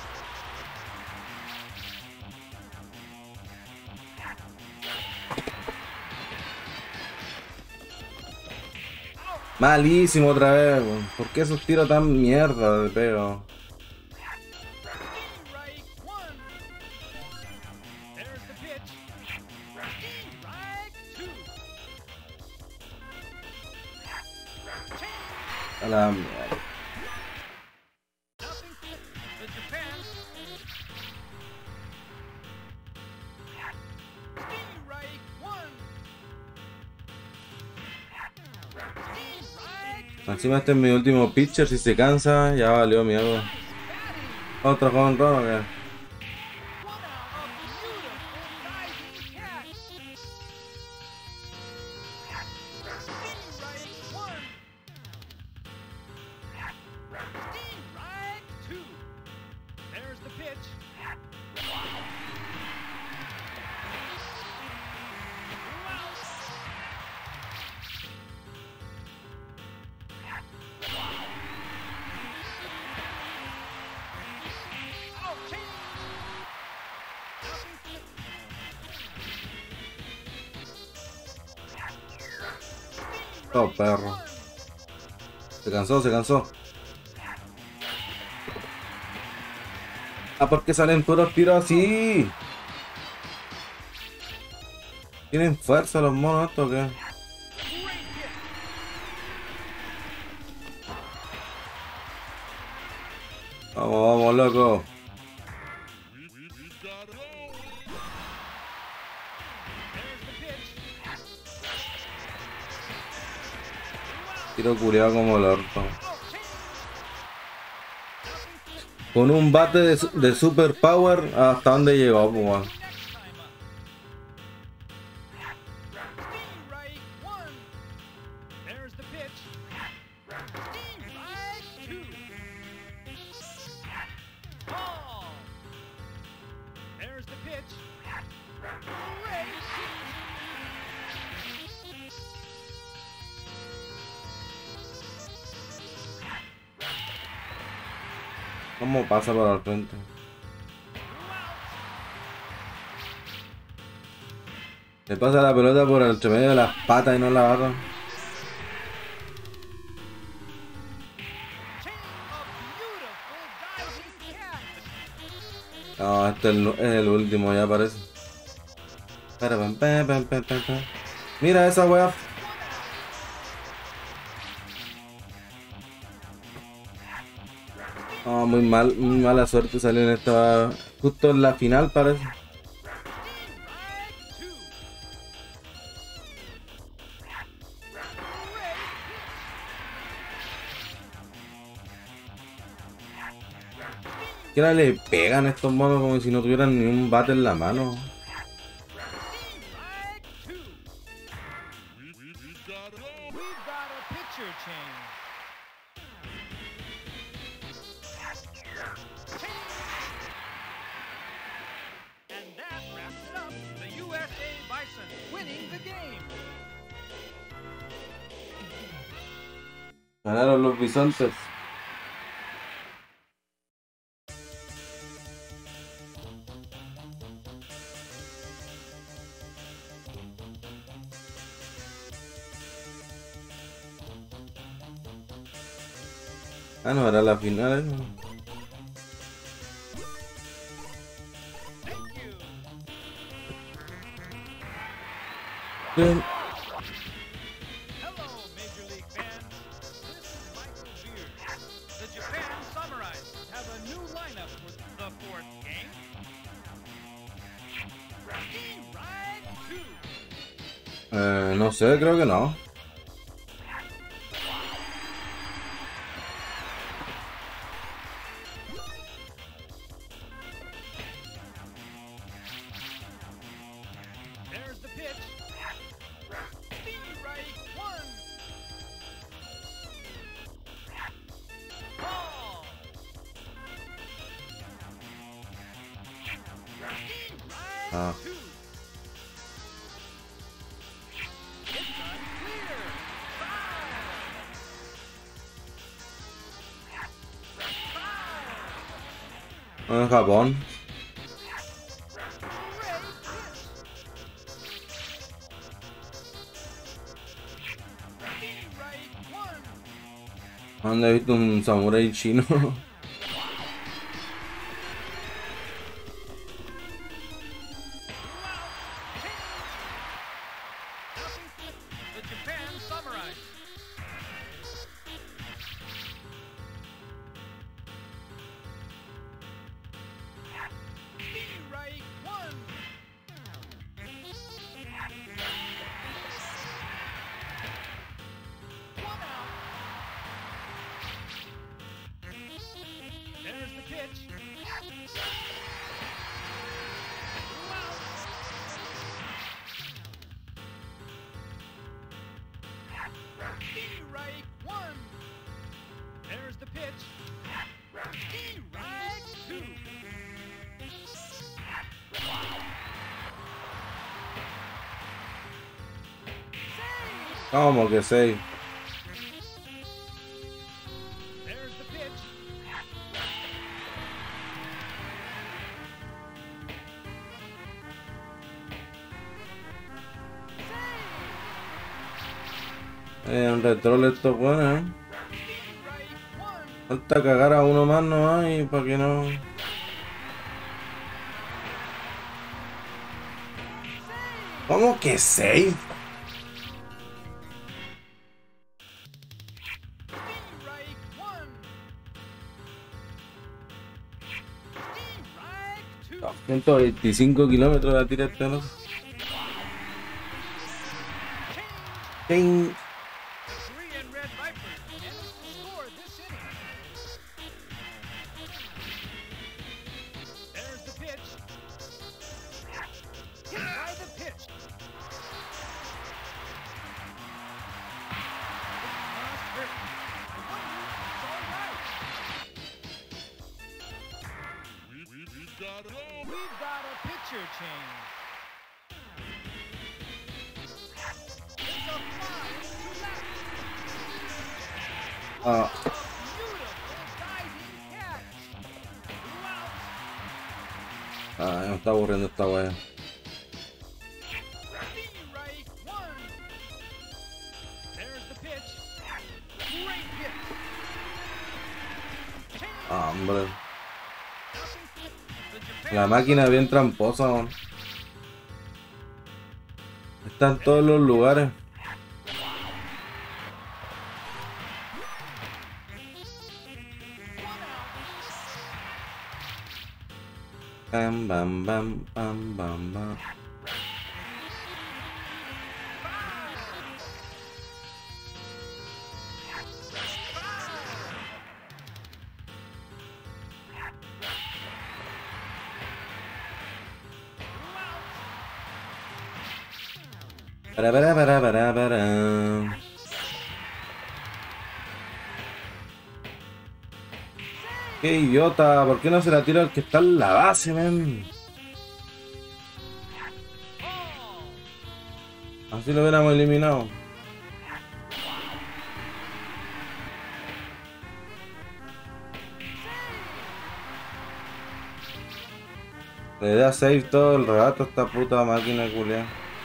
Malísimo otra vez, weón. ¿Por qué esos tiros tan mierda de pego? Strike one. There's the pitch. Strike two. Change. A la mierda. Nothing. The Japan. Strike one. Strike Encima este es mi último pitcher. Si se cansa, ya valió mierda. batting. Otro home run, ¿o qué? One out of beautiful diving catch. Strike one. Strike two. There's the pitch. Out change. Oh, perro. Se cansó, se cansó. Ah, ¿por qué salen puros tiros así? ¿Tienen fuerza los monos estos o qué? Great hit. Vamos, vamos, loco. There's the pitch. Tiro culiado como el orto. Out change. Con un bate de, su- de super power, ¿hasta dónde llegó, pues, weón? Next time up. Strike one. There's the pitch. Strike two. Ball. There's the pitch. Great hit. ¿Cómo pasa por al frente? Le pasa la pelota por el entre medio de las patas y no la agarra. Chain of beautiful diving catch. No, este es el, es el último, ya parece. Para, pam, pam, pam, pam, pam, pam. Mira esa weá. No, muy mal, muy mala suerte salió en esta. Justo en la final parece. Strike two. Great hit. Que ahora le pegan estos monos como si no tuvieran ni un bate en la mano. Strike two. We've got a pitcher change. And that wraps it up. The U S A Bison winning the game. Ganaron los bisontes. Ah, no, era la final, ¿eh? Thank you. Bien. Hello, Major League fans. This is Michael Beard. The Japan Samurais have a new lineup for the fourth game. E-Ride two. Eh, no sé, creo que no. There's the pitch. E-Right one. Ball. E-Right Ah. two. It's unclear. Foul. En Japón. Great pitch. E-Right one. ¿Dónde he visto un samurái chino? The Japan Samurai. E-Right one. One out. There's the pitch. Two out. E-Right one. There's the pitch. E-Right two. Save. ¿Cómo que sé? There's the pitch. Eh, un retrol estos buenos, ¿eh? E-Right one. Falta cagar a uno más nomás y para que no... ¿Cómo que save? E-Right one. E-Right two. ciento veinticinco kilómetros la tira este, ¿no? Change. ¡Ting! The Korean Red Vipers managed to score this inning. There's the pitch. Hit by the pitch. It must hurt. I wonder if it's all right. We, we, we gotta go. We've got a pitcher change. It's a fly to left. Ah, Beautiful diving catch. Two outs. ah, me está aburriendo esta wea. E-Right one. There's the pitch. Great hit. Change. Ah, hombre. The Japan La máquina bien tramposa, man. Está en todos los lugares. Bam, bam, bam, bam, bam, bam. Para, para, para, para, para. Qué idiota, ¿por qué no se la tira al que está en la base, men? Así lo hubiéramos eliminado. Le da save todo el rato a esta puta máquina culia.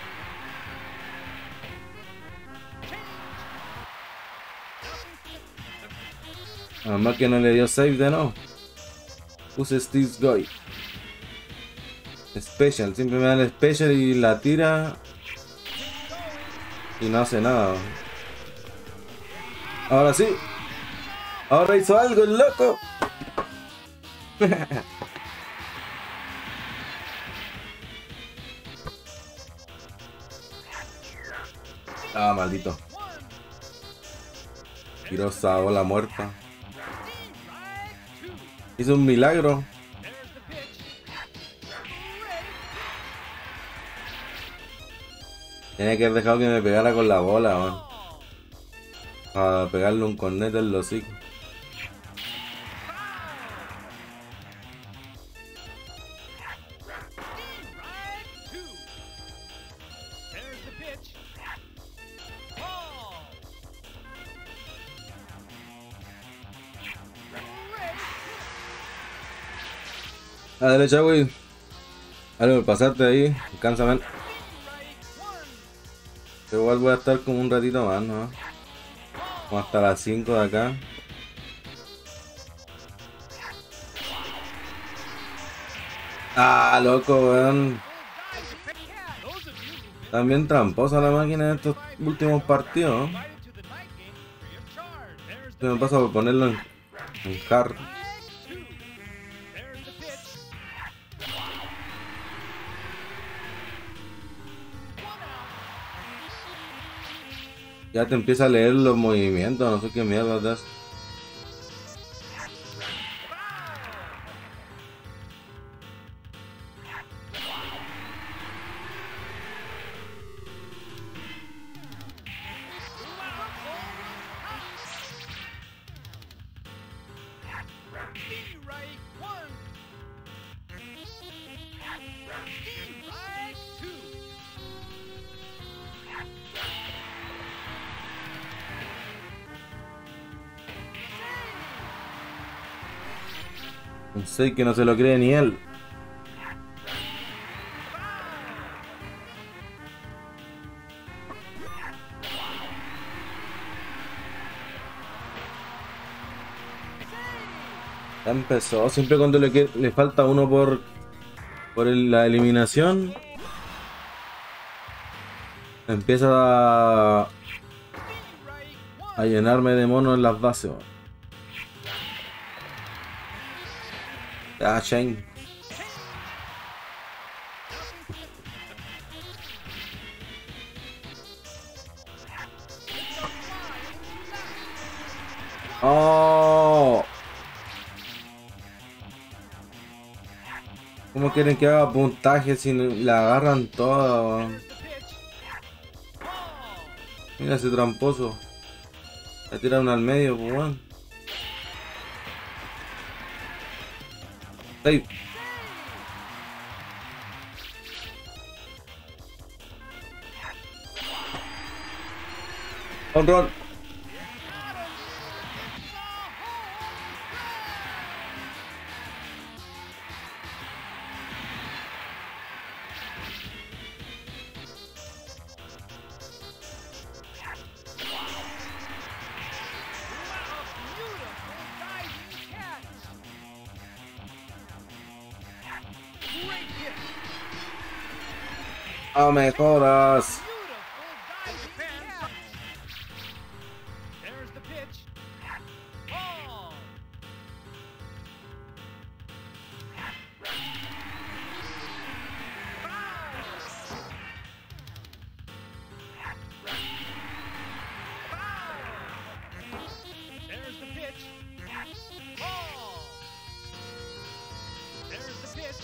Además que no le dio save de no. Puse Steve Guy. Special, siempre me da el special y la tira. Y no hace nada. Ahora sí. Ahora hizo algo el loco. Ah, maldito. Tiró esa bola muerta. Hizo un milagro. Tenía que haber dejado que me pegara con la bola, man. Para pegarle un cornete en los hocico. A la derecha, güey. Algo pasarte ahí. Cánsame. Igual voy a estar como un ratito más, ¿no? Como hasta las cinco de acá. Ah, loco, weón. También tramposa la máquina en estos últimos partidos, ¿no? Se me pasa por ponerlo en, en hard. Ya te empieza a leer los movimientos, no sé qué mierda te hace. Un seis que no se lo cree ni él. Ya empezó. Siempre cuando le, que- le falta uno por, por el- la eliminación, empieza a, a llenarme de monos en las bases. Man. Ah, Shane. Oh. ¿Cómo quieren que haga puntaje si la agarran toda? Mira ese tramposo. Le tira una al medio, pues bueno. Save. Home run. Oh, me jodas. There's the pitch. Ball. There's the pitch. Ball. There's the pitch.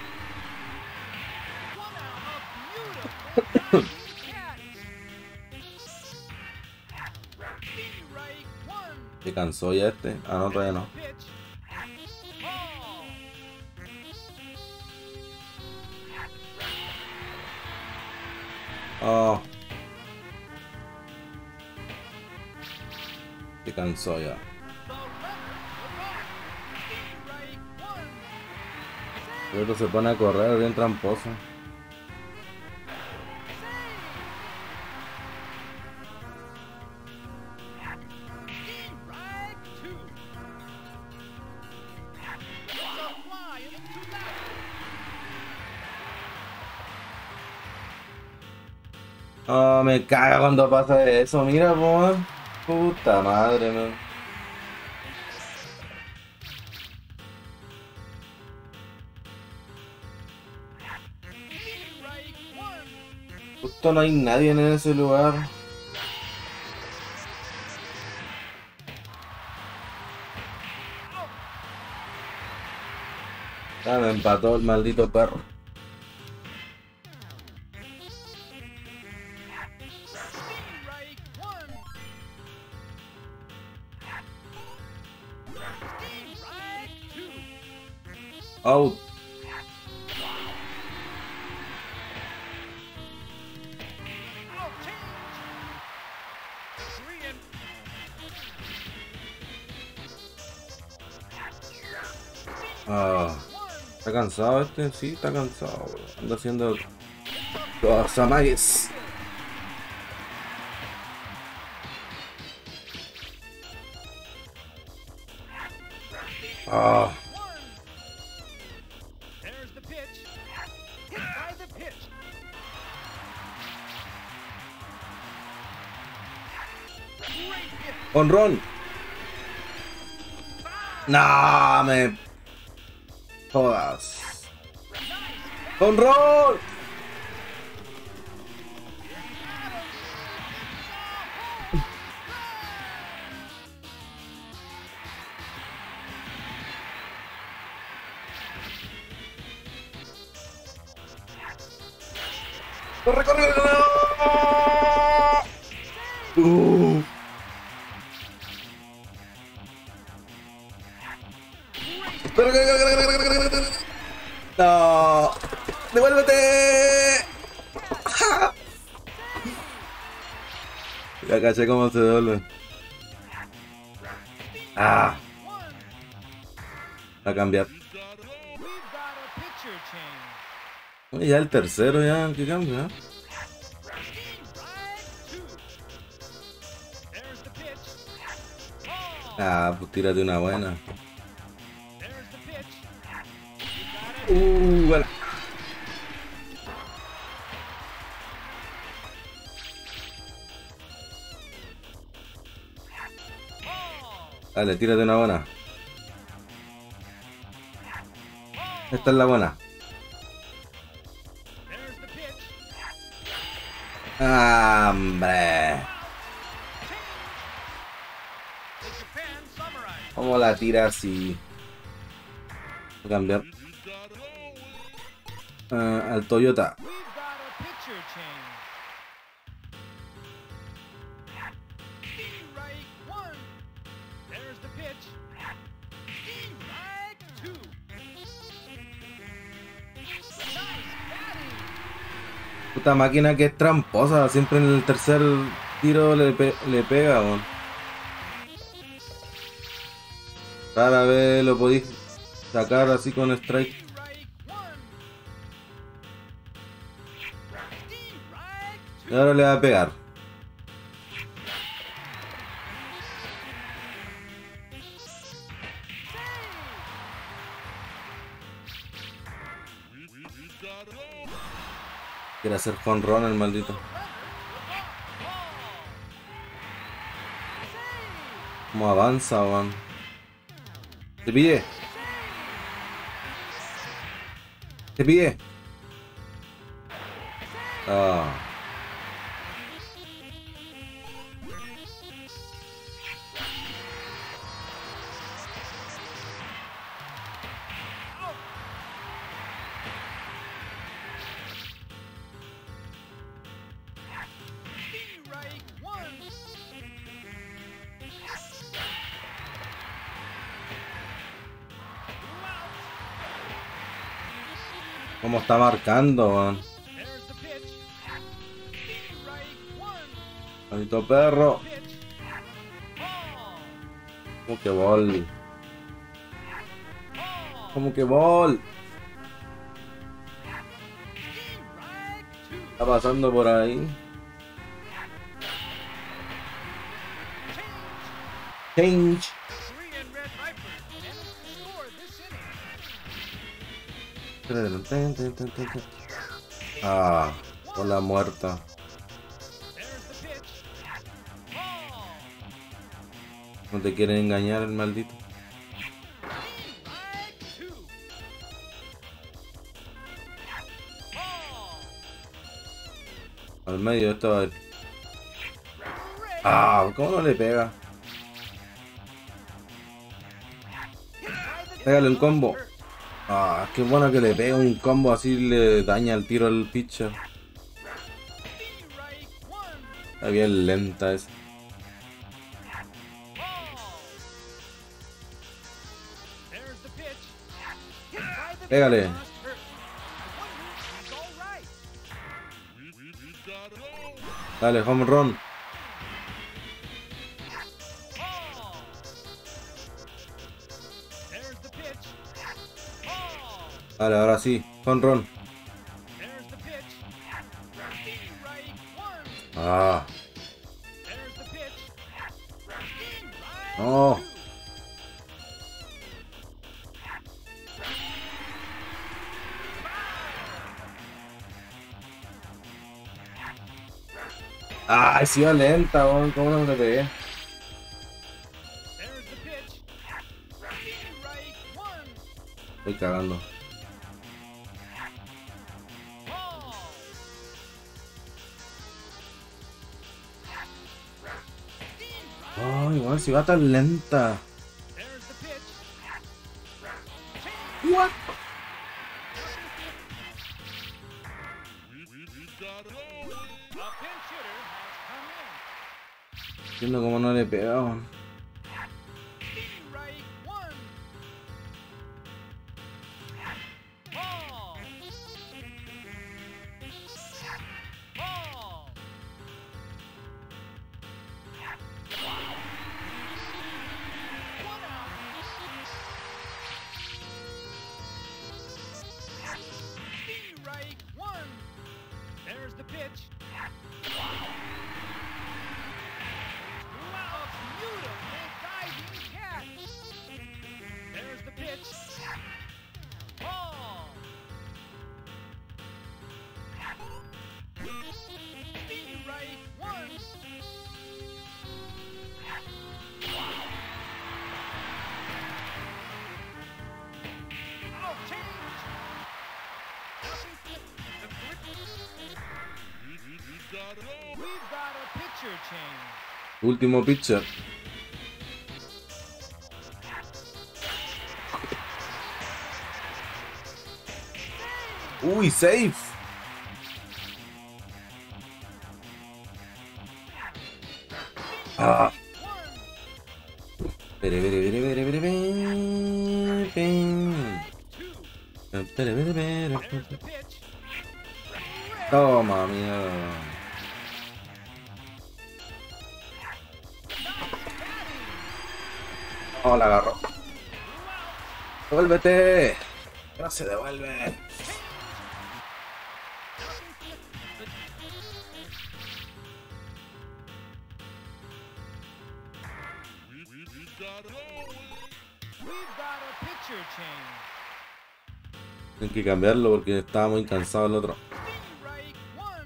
One out, a beautiful diving catch. Se cansó ya este. Ah, no, todavía no. Pitch. Ball. Oh. Se cansó ya. The runner will run. Strike one. Luego se pone a correr bien tramposo. Strike two. It's a fly in the two left. Oh, me caga cuando pasa eso. Mira, po, man. Puta madre, man. Strike one. Justo no hay nadie en ese lugar. Ya me empató el maldito perro. Strike one. Strike two. Out. Out change. Three and Ah, one. ¿está cansado este? Sí, está cansado. Anda haciendo los amagues. Ah, One. There's the pitch. Hit by the pitch. Great hit. honrón. No, me jodas. ¡Honrón! ¡Corre, corre, corre! Uh. ¡Corre, corre, corre, corre, corre, corre, corre! ¡No! ¡Devuélvete! ¡Ja! Ya caché cómo se devuelve. Ah, One. a cambiar. He's got home. We've got a pitcher change. Oye, ya el tercero ya, ¿qué cambia? ¿Eh? Strike two. There's the pitch. Ball. Ah, pues tírate una buena. There's the pitch. You got it. Uh, buena. Ball. Dale, tírate una buena. Esta es la buena. There's the pitch. Ah, hombre. The Japan Samurai. ¿Cómo la tira así? Voy a cambiar He's got home. ah, al Toyota. We've got a pitcher change. Strike one. There's the pitch. Strike two. Nice batting. Puta máquina que es tramposa. Siempre en el tercer tiro le, pe- le pega, weón. Rara vez lo podéis sacar así con strike. Strike one. Strike Y ahora le va a pegar. We, we, he's got home. Quiere hacer jonrón el maldito. ¿Cómo avanza, weón? Te pide. Te pide. Ah. Strike one. ¿Cómo está marcando, man? There's the pitch. Strike one. Maldito perro. Pitch. Ball. ¿Cómo que bol? Ball. ¿Cómo que bol? Strike two. Está pasando por ahí. Change. Three in Red Vipers managed to score this inning. Ah, bola muerta. There's the pitch. Ball. No te quieren engañar el maldito. Strike two. Ball. Al medio esto va a ir. Red. Ah, ¿cómo no le pega? Pégale un combo. Ah, qué bueno que le pega un combo así, le daña el tiro al pitcher. Strike one. Está bien lenta esa. Ball. There's the pitch. Hit by the Pégale. must hurt. I wonder if he's all right. We, we, we got home. Dale, home run. Ball. There's the pitch. Ball. Dale, ahora sí, home run. There's the pitch. Strike one. Ah, There's the pitch. Strike no. two. Ah, sí va lenta, weón. ¿Cómo no le pegué? There's the pitch. Strike one. Estoy cagando. Ball. Ay, igual si va tan lenta. There's the pitch. What? We, we, we got home. A pinch hitter has come in. Entiendo cómo no le pega, weón. Strike one. Ball. Ball. One out. Strike one. There's the pitch. Wow, beautiful diving catch. There's the pitch. Ball. Strike one. Oh, change. We, we, we got home. We've got a pitcher change. Último pitcher. Uy, safe. Ah. One, Pere, pere, pere, pere, pere, pere, pere. two. Pere, pere, There's pere. the pitch. Toma, mierda. Oh, la agarró. ¡Devuélvete! No se devuelve. We, we, we got home. We've got a pitcher change. Tienen que cambiarlo porque estaba muy cansado el otro. Strike one.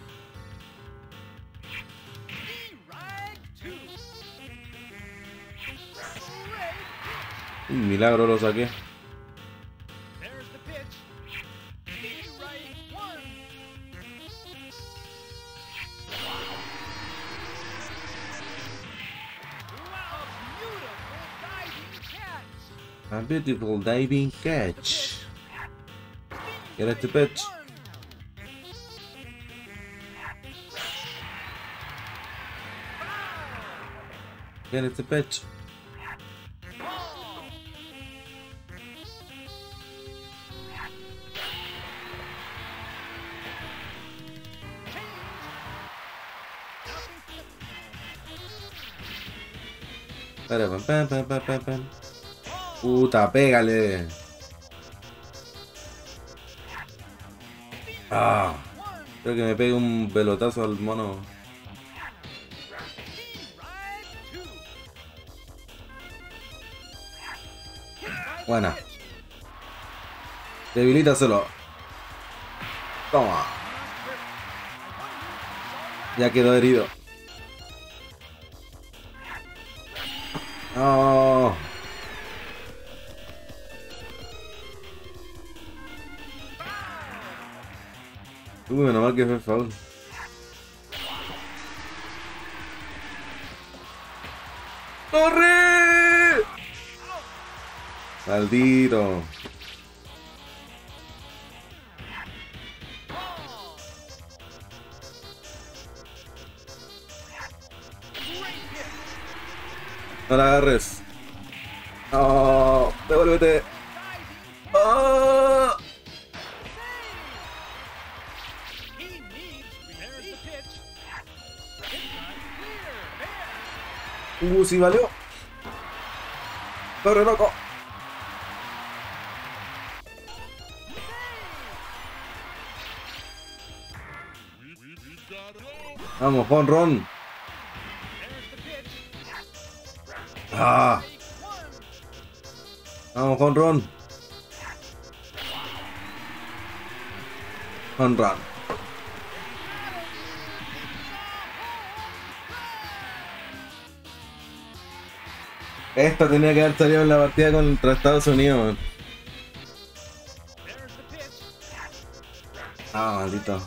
Strike two. Great pitch. Un milagro lo saqué. There's the pitch. Strike one. Wow, beautiful diving catch. A beautiful diving catch. Get it to pitch. One. Get it to pitch. Ball. Para, pam, pam, pam, pam, pam, pam. Puta, pégale. Ah, creo que me pegue un pelotazo al mono. Buena. Debilítaselo. Toma. Ya quedó herido. No. Uy, menos mal que fue foul. ¡Corre! Maldito. No la agarres. No, devuélvete. Oh. Uh, sí valió. Corre, loco. Vamos, jonrón. Ah. Vamos, jonrón. Jonrón. Esta tenía que haber salido en la partida contra Estados Unidos, man. Ah, maldito.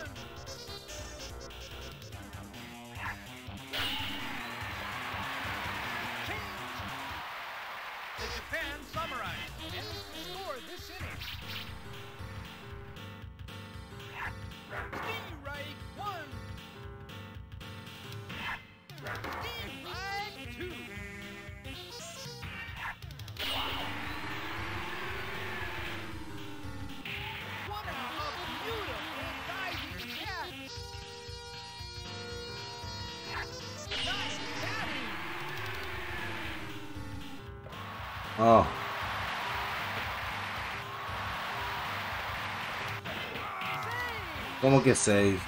Oh. ¿Cómo que save?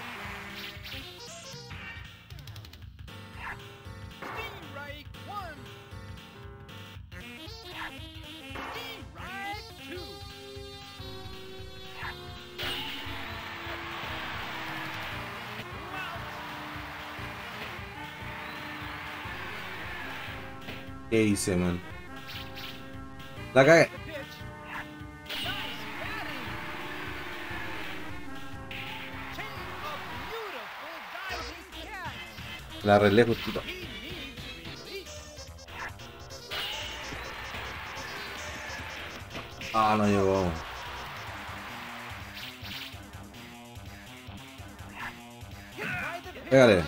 ¿Qué hice, man? La cagué. La arreglé justito. Ah, no llegó. Pégale.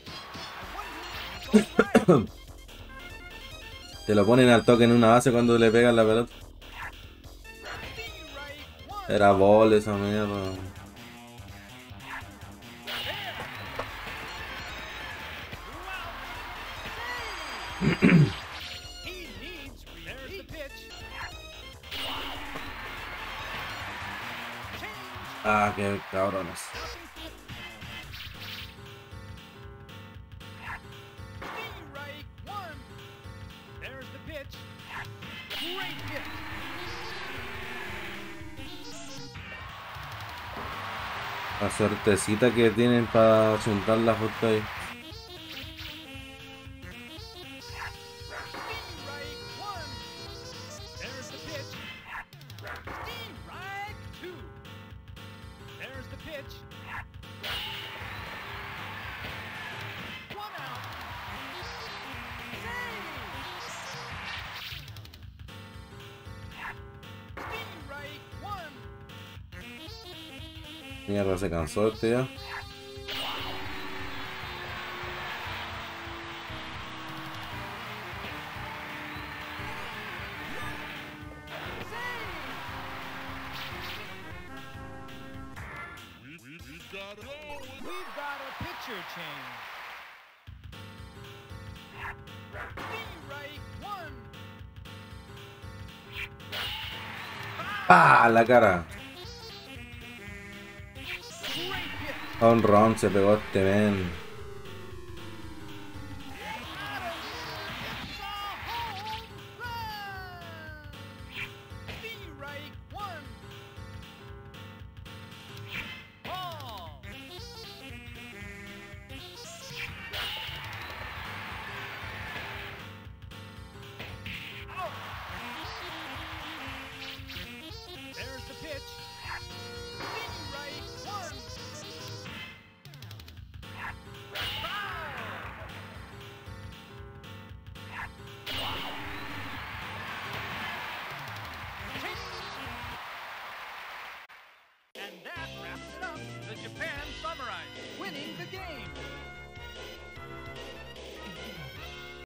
Te lo ponen al toque en una base cuando le pegan la pelota. Era bol esa mierda. Ah, qué cabrones. La suertecita que tienen para juntar la foto ahí. Mierda, se cansó este ya. We've got a pitcher change. Strike ¡Pah! La cara. Great hit. Home run se pegó este men.